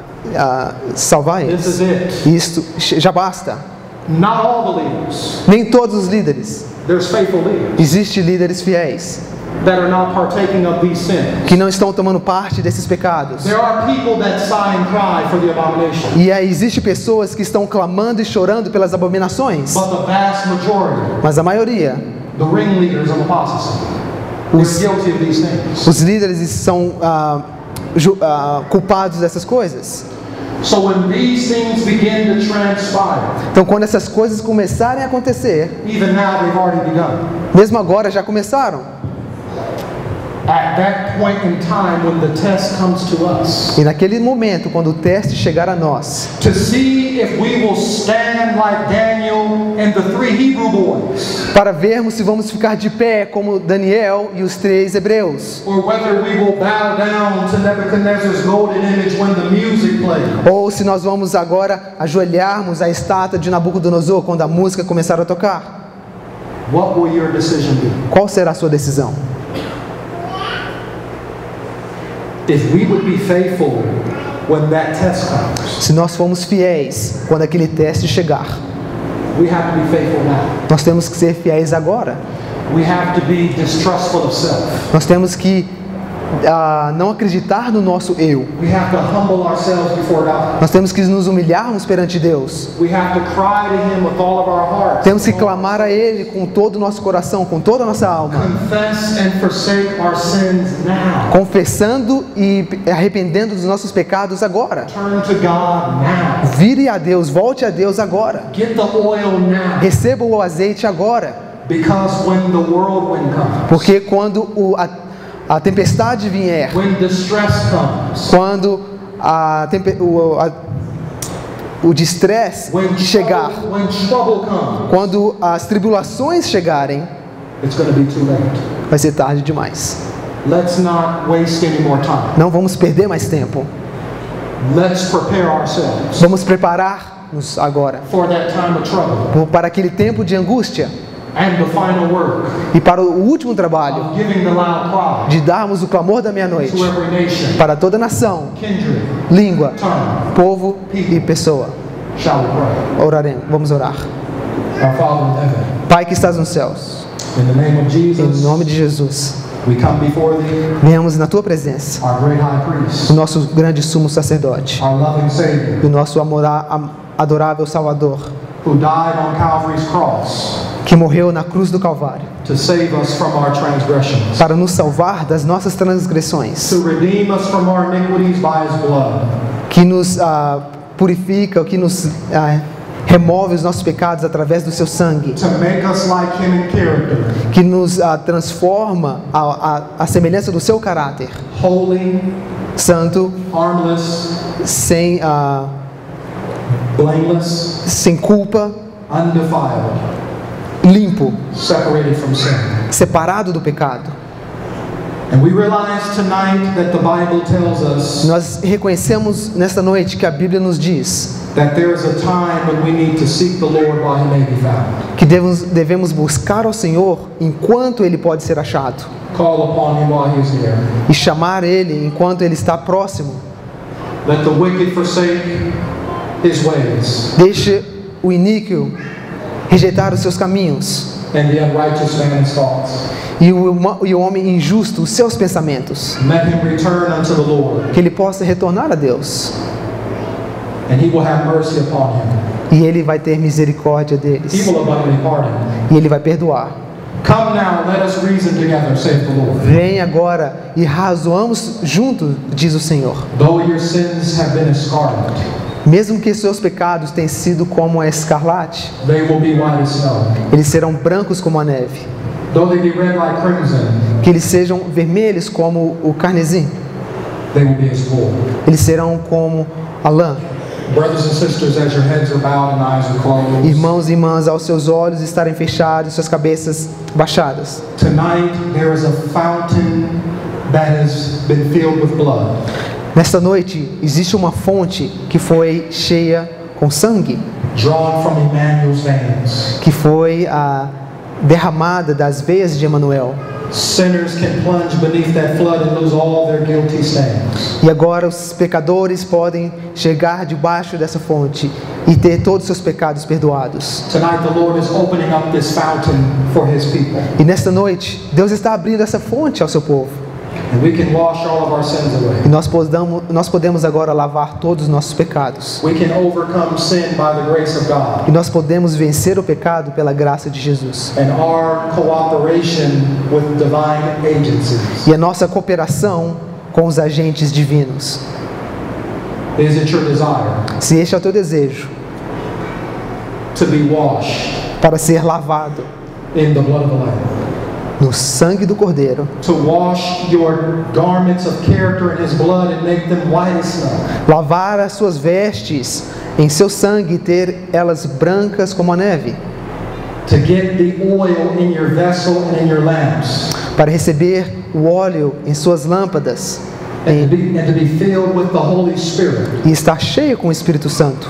salvar This is eles. it. Isto já basta. Not all the leaders. Nem todos os líderes. There's faithful leaders Existem líderes fiéis that are not partaking of these sins. que não estão tomando parte desses pecados. There are people that sigh and cry for the abomination. E aí existem pessoas que estão clamando e chorando pelas abominações. But the vast majority, Mas a maioria, the ringleaders of apostasy, they're guilty of these things. os líderes são culpados dessas coisas. So when these things begin to transpire, Então quando essas coisas começarem a acontecer, even now they've already begun. mesmo agora já começaram. At that point in time when the test comes to us, E naquele momento, quando o teste chegar a nós, to see if we will stand like Daniel and the 3 Hebrew boys, para vermos se vamos ficar de pé como Daniel e os 3 hebreus, or whether we will bow down to Nebuchadnezzar's golden image when the music plays. ou se nós vamos agora ajoelharmos à estátua de Nabucodonosor quando a música começar a tocar. What will your decision be? Qual será a sua decisão? If we would be faithful when that test comes, Se nós formos fiéis quando aquele teste chegar, we have to be faithful now. nós temos que ser fiéis agora. We have to be distrustful of self. Nós temos que não acreditar no nosso eu. We have to humble ourselves before God. Nós temos que nos humilharmos perante Deus. We have to cry to Him with all of our hearts. Temos que clamar a Ele com todo o nosso coração, com toda a nossa alma, Confess and forsake our sins now. confessando e arrependendo dos nossos pecados agora. Turn to God now. Vire a Deus, volte a Deus agora. Get the oil now. Receba o azeite agora. Because when the whirlwind comes, Porque quando a tempestade vier, when distress comes, quando o distresse chegar, when trouble comes, quando as tribulações chegarem, it's going to be too late. vai ser tarde demais. Let's not waste any more time. Não vamos perder mais tempo. Let's prepare ourselves Vamos preparar-nos agora for that time of trouble para aquele tempo de angústia and the final work e para o último trabalho of giving the loud cry de darmos o clamor da meia-noite to every nation, para toda nação, kindred, língua, tongue. povo e pessoa. Shall we pray? Oraremos, vamos orar. Our Father in heaven, Pai que estás nos céus, in the name of em Jesus, nome de Jesus, we come before Thee, venhamos na Tua presença, our great high priest, o nosso grande sumo sacerdote, our loving Savior, e o nosso adorável Salvador, who died on Calvary's cross que morreu na cruz do Calvário, to save us from our transgressions, para nos salvar das nossas transgressões, to redeem us from our iniquities by His blood, que nos purifica, que nos remove os nossos pecados através do seu sangue, to make us like Him in character, que nos transforma à semelhança do seu caráter, holy, santo, harmless, sem blameless, culpa, undefiled, limpo, separated from sin. separado do pecado. And we realize tonight that the Bible tells us Nós reconhecemos nesta noite que a Bíblia nos diz that there is a time when we need to seek the Lord while He may be found. que devemos buscar ao Senhor enquanto Ele pode ser achado, Call upon Him while He is near. e chamar Ele enquanto Ele está próximo. Let the wicked forsake his ways, Deixe o iníquo rejeitar os seus caminhos, and the unrighteous man his thoughts. e o homem injusto os seus pensamentos, Let him return unto the Lord, que ele possa retornar a Deus, and He will have mercy upon him. e Ele vai ter misericórdia He deles, will abundantly pardon. e Ele vai perdoar. Come now, let us reason together, saith the Lord. Vem agora e razoamos juntos, diz o Senhor. Though your sins have been as scarlet, Mesmo que seus pecados tenham sido como a escarlate, they will be white as snow. eles serão brancos como a neve. Though they be red like crimson, Que eles sejam vermelhos como o carmesim, they will be as wool. eles serão como a lã. Brothers and sisters, as your heads are bowed and eyes are closed, Irmãos e irmãs, aos seus olhos estarem fechados, suas cabeças baixadas. tonight there is a fountain that has been filled with blood. Nesta noite existe uma fonte que foi cheia com sangue, Drawn from Emmanuel's veins. que foi derramada das veias de Emanuel. Sinners can plunge beneath that flood and lose all their guilty stains. E agora os pecadores podem chegar debaixo dessa fonte e ter todos os seus pecados perdoados. Tonight the Lord is opening up this fountain for His people. E nesta noite, Deus está abrindo essa fonte ao seu povo. And we can wash all of our sins away. E nós podemos agora lavar todos os nossos pecados. We can overcome sin by the grace of God. E nós podemos vencer o pecado pela graça de Jesus. And our cooperation with divine agencies. E a nossa cooperação com os agentes divinos. Is it your desire Se este é o teu desejo, to be washed para ser lavado in the blood of the Lamb? no sangue do Cordeiro, To wash your garments of character in His blood and make them white as snow. lavar as suas vestes em seu sangue e ter elas brancas como a neve, To get the oil in your vessel and in your lamps. para receber o óleo em suas lâmpadas And to be filled with the Holy Spirit. e estar cheio com o Espírito Santo,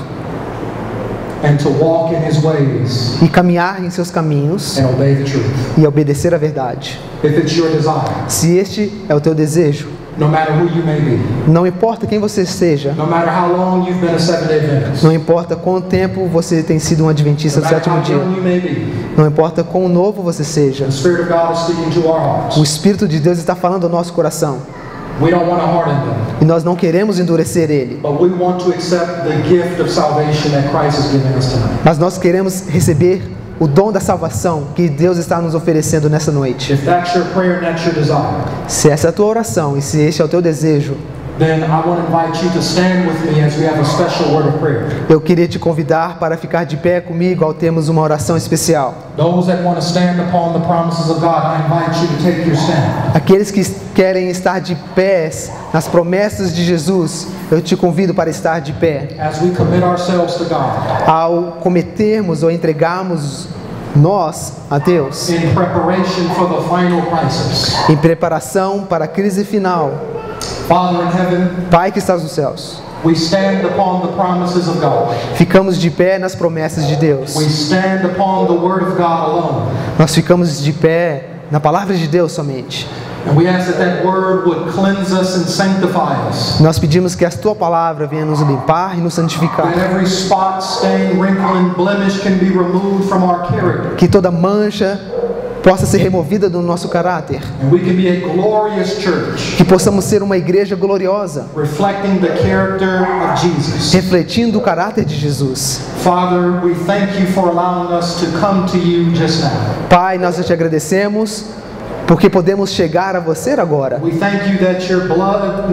And to walk in His ways e caminhar em seus caminhos and obey the truth. e obedecer à verdade. If it's your desire, Se este é o teu desejo, no matter who you may be, não importa quem você seja, no matter how long you've been a Seventh-day Adventist, não importa quanto tempo você tem sido um adventista no do matter sétimo how dia, young you may be, não importa quão novo você seja, the Spirit of God is speaking to our hearts. o Espírito de Deus está falando ao nosso coração. We don't want to harden them, E nós não queremos endurecer ele, but we want to accept the gift of salvation that Christ is giving us tonight. mas nós queremos receber o dom da salvação que Deus está nos oferecendo nessa noite. If that's your prayer and that's your desire, Se essa é a tua oração e se este é o teu desejo, then I want to invite you to stand with me as we have a special word of prayer. eu queria te convidar para ficar de pé comigo ao termos uma oração especial. Those that want to stand upon the promises of God, I invite you to take your stand. Aqueles que querem estar de pés nas promessas de Jesus, eu te convido para estar de pé. As we commit ourselves to God Ao cometermos ou entregarmos nós a Deus, in preparation for the final crisis. em preparação para a crise final. Father in heaven, Pai que estás nos céus, we stand upon the promises of God. ficamos de pé nas promessas de Deus. We stand upon the word of God alone. Nós ficamos de pé na palavra de Deus somente. And we ask that that word would cleanse us and sanctify us. Nós pedimos que a tua palavra venha nos limpar e nos santificar. That every spot, stain, wrinkle, and blemish can be removed from our character. Que toda mancha, possa ser removida do nosso caráter, and we can be a glorious church, que possamos ser uma igreja gloriosa, reflecting the character of Jesus. refletindo o caráter de Jesus. Father, we thank you for allowing us to come to you just now. Pai, nós te agradecemos porque podemos chegar a você agora. We thank you that your blood,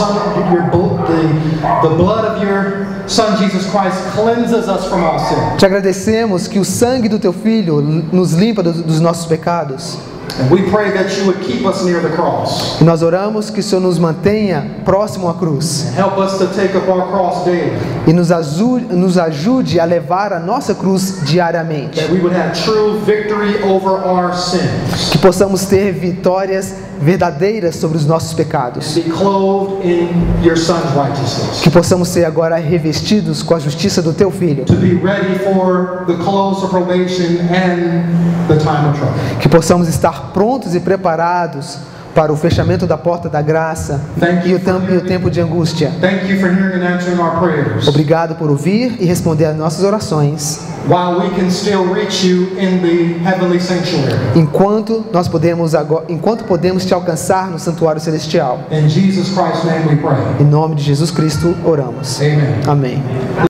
the blood of your Son Jesus Christ cleanses us from all sin. Te agradecemos que o sangue do teu Filho nos limpa dos nossos pecados. And we pray that you would keep us near the cross. E nós oramos que o Senhor nos mantenha próximo à cruz Help us to take up our cross daily. e nos ajude a levar a nossa cruz diariamente. That we would have true victory over our sins. Que possamos ter vitórias verdadeiras sobre os nossos pecados. Be clothed in your Son's righteousness. Que possamos ser agora revestidos com a justiça do teu Filho. To be ready for the close of probation and the time of trouble. Que possamos estar prontos e preparados para o fechamento da porta da graça e o tempo de angústia. Thank you for hearing and answering our prayers. Obrigado por ouvir e responder às nossas orações. While we can still reach you in the heavenly sanctuary. Enquanto podemos te alcançar no santuário celestial. In Jesus Christ's name we pray. Em nome de Jesus Cristo oramos. Amen. Amém.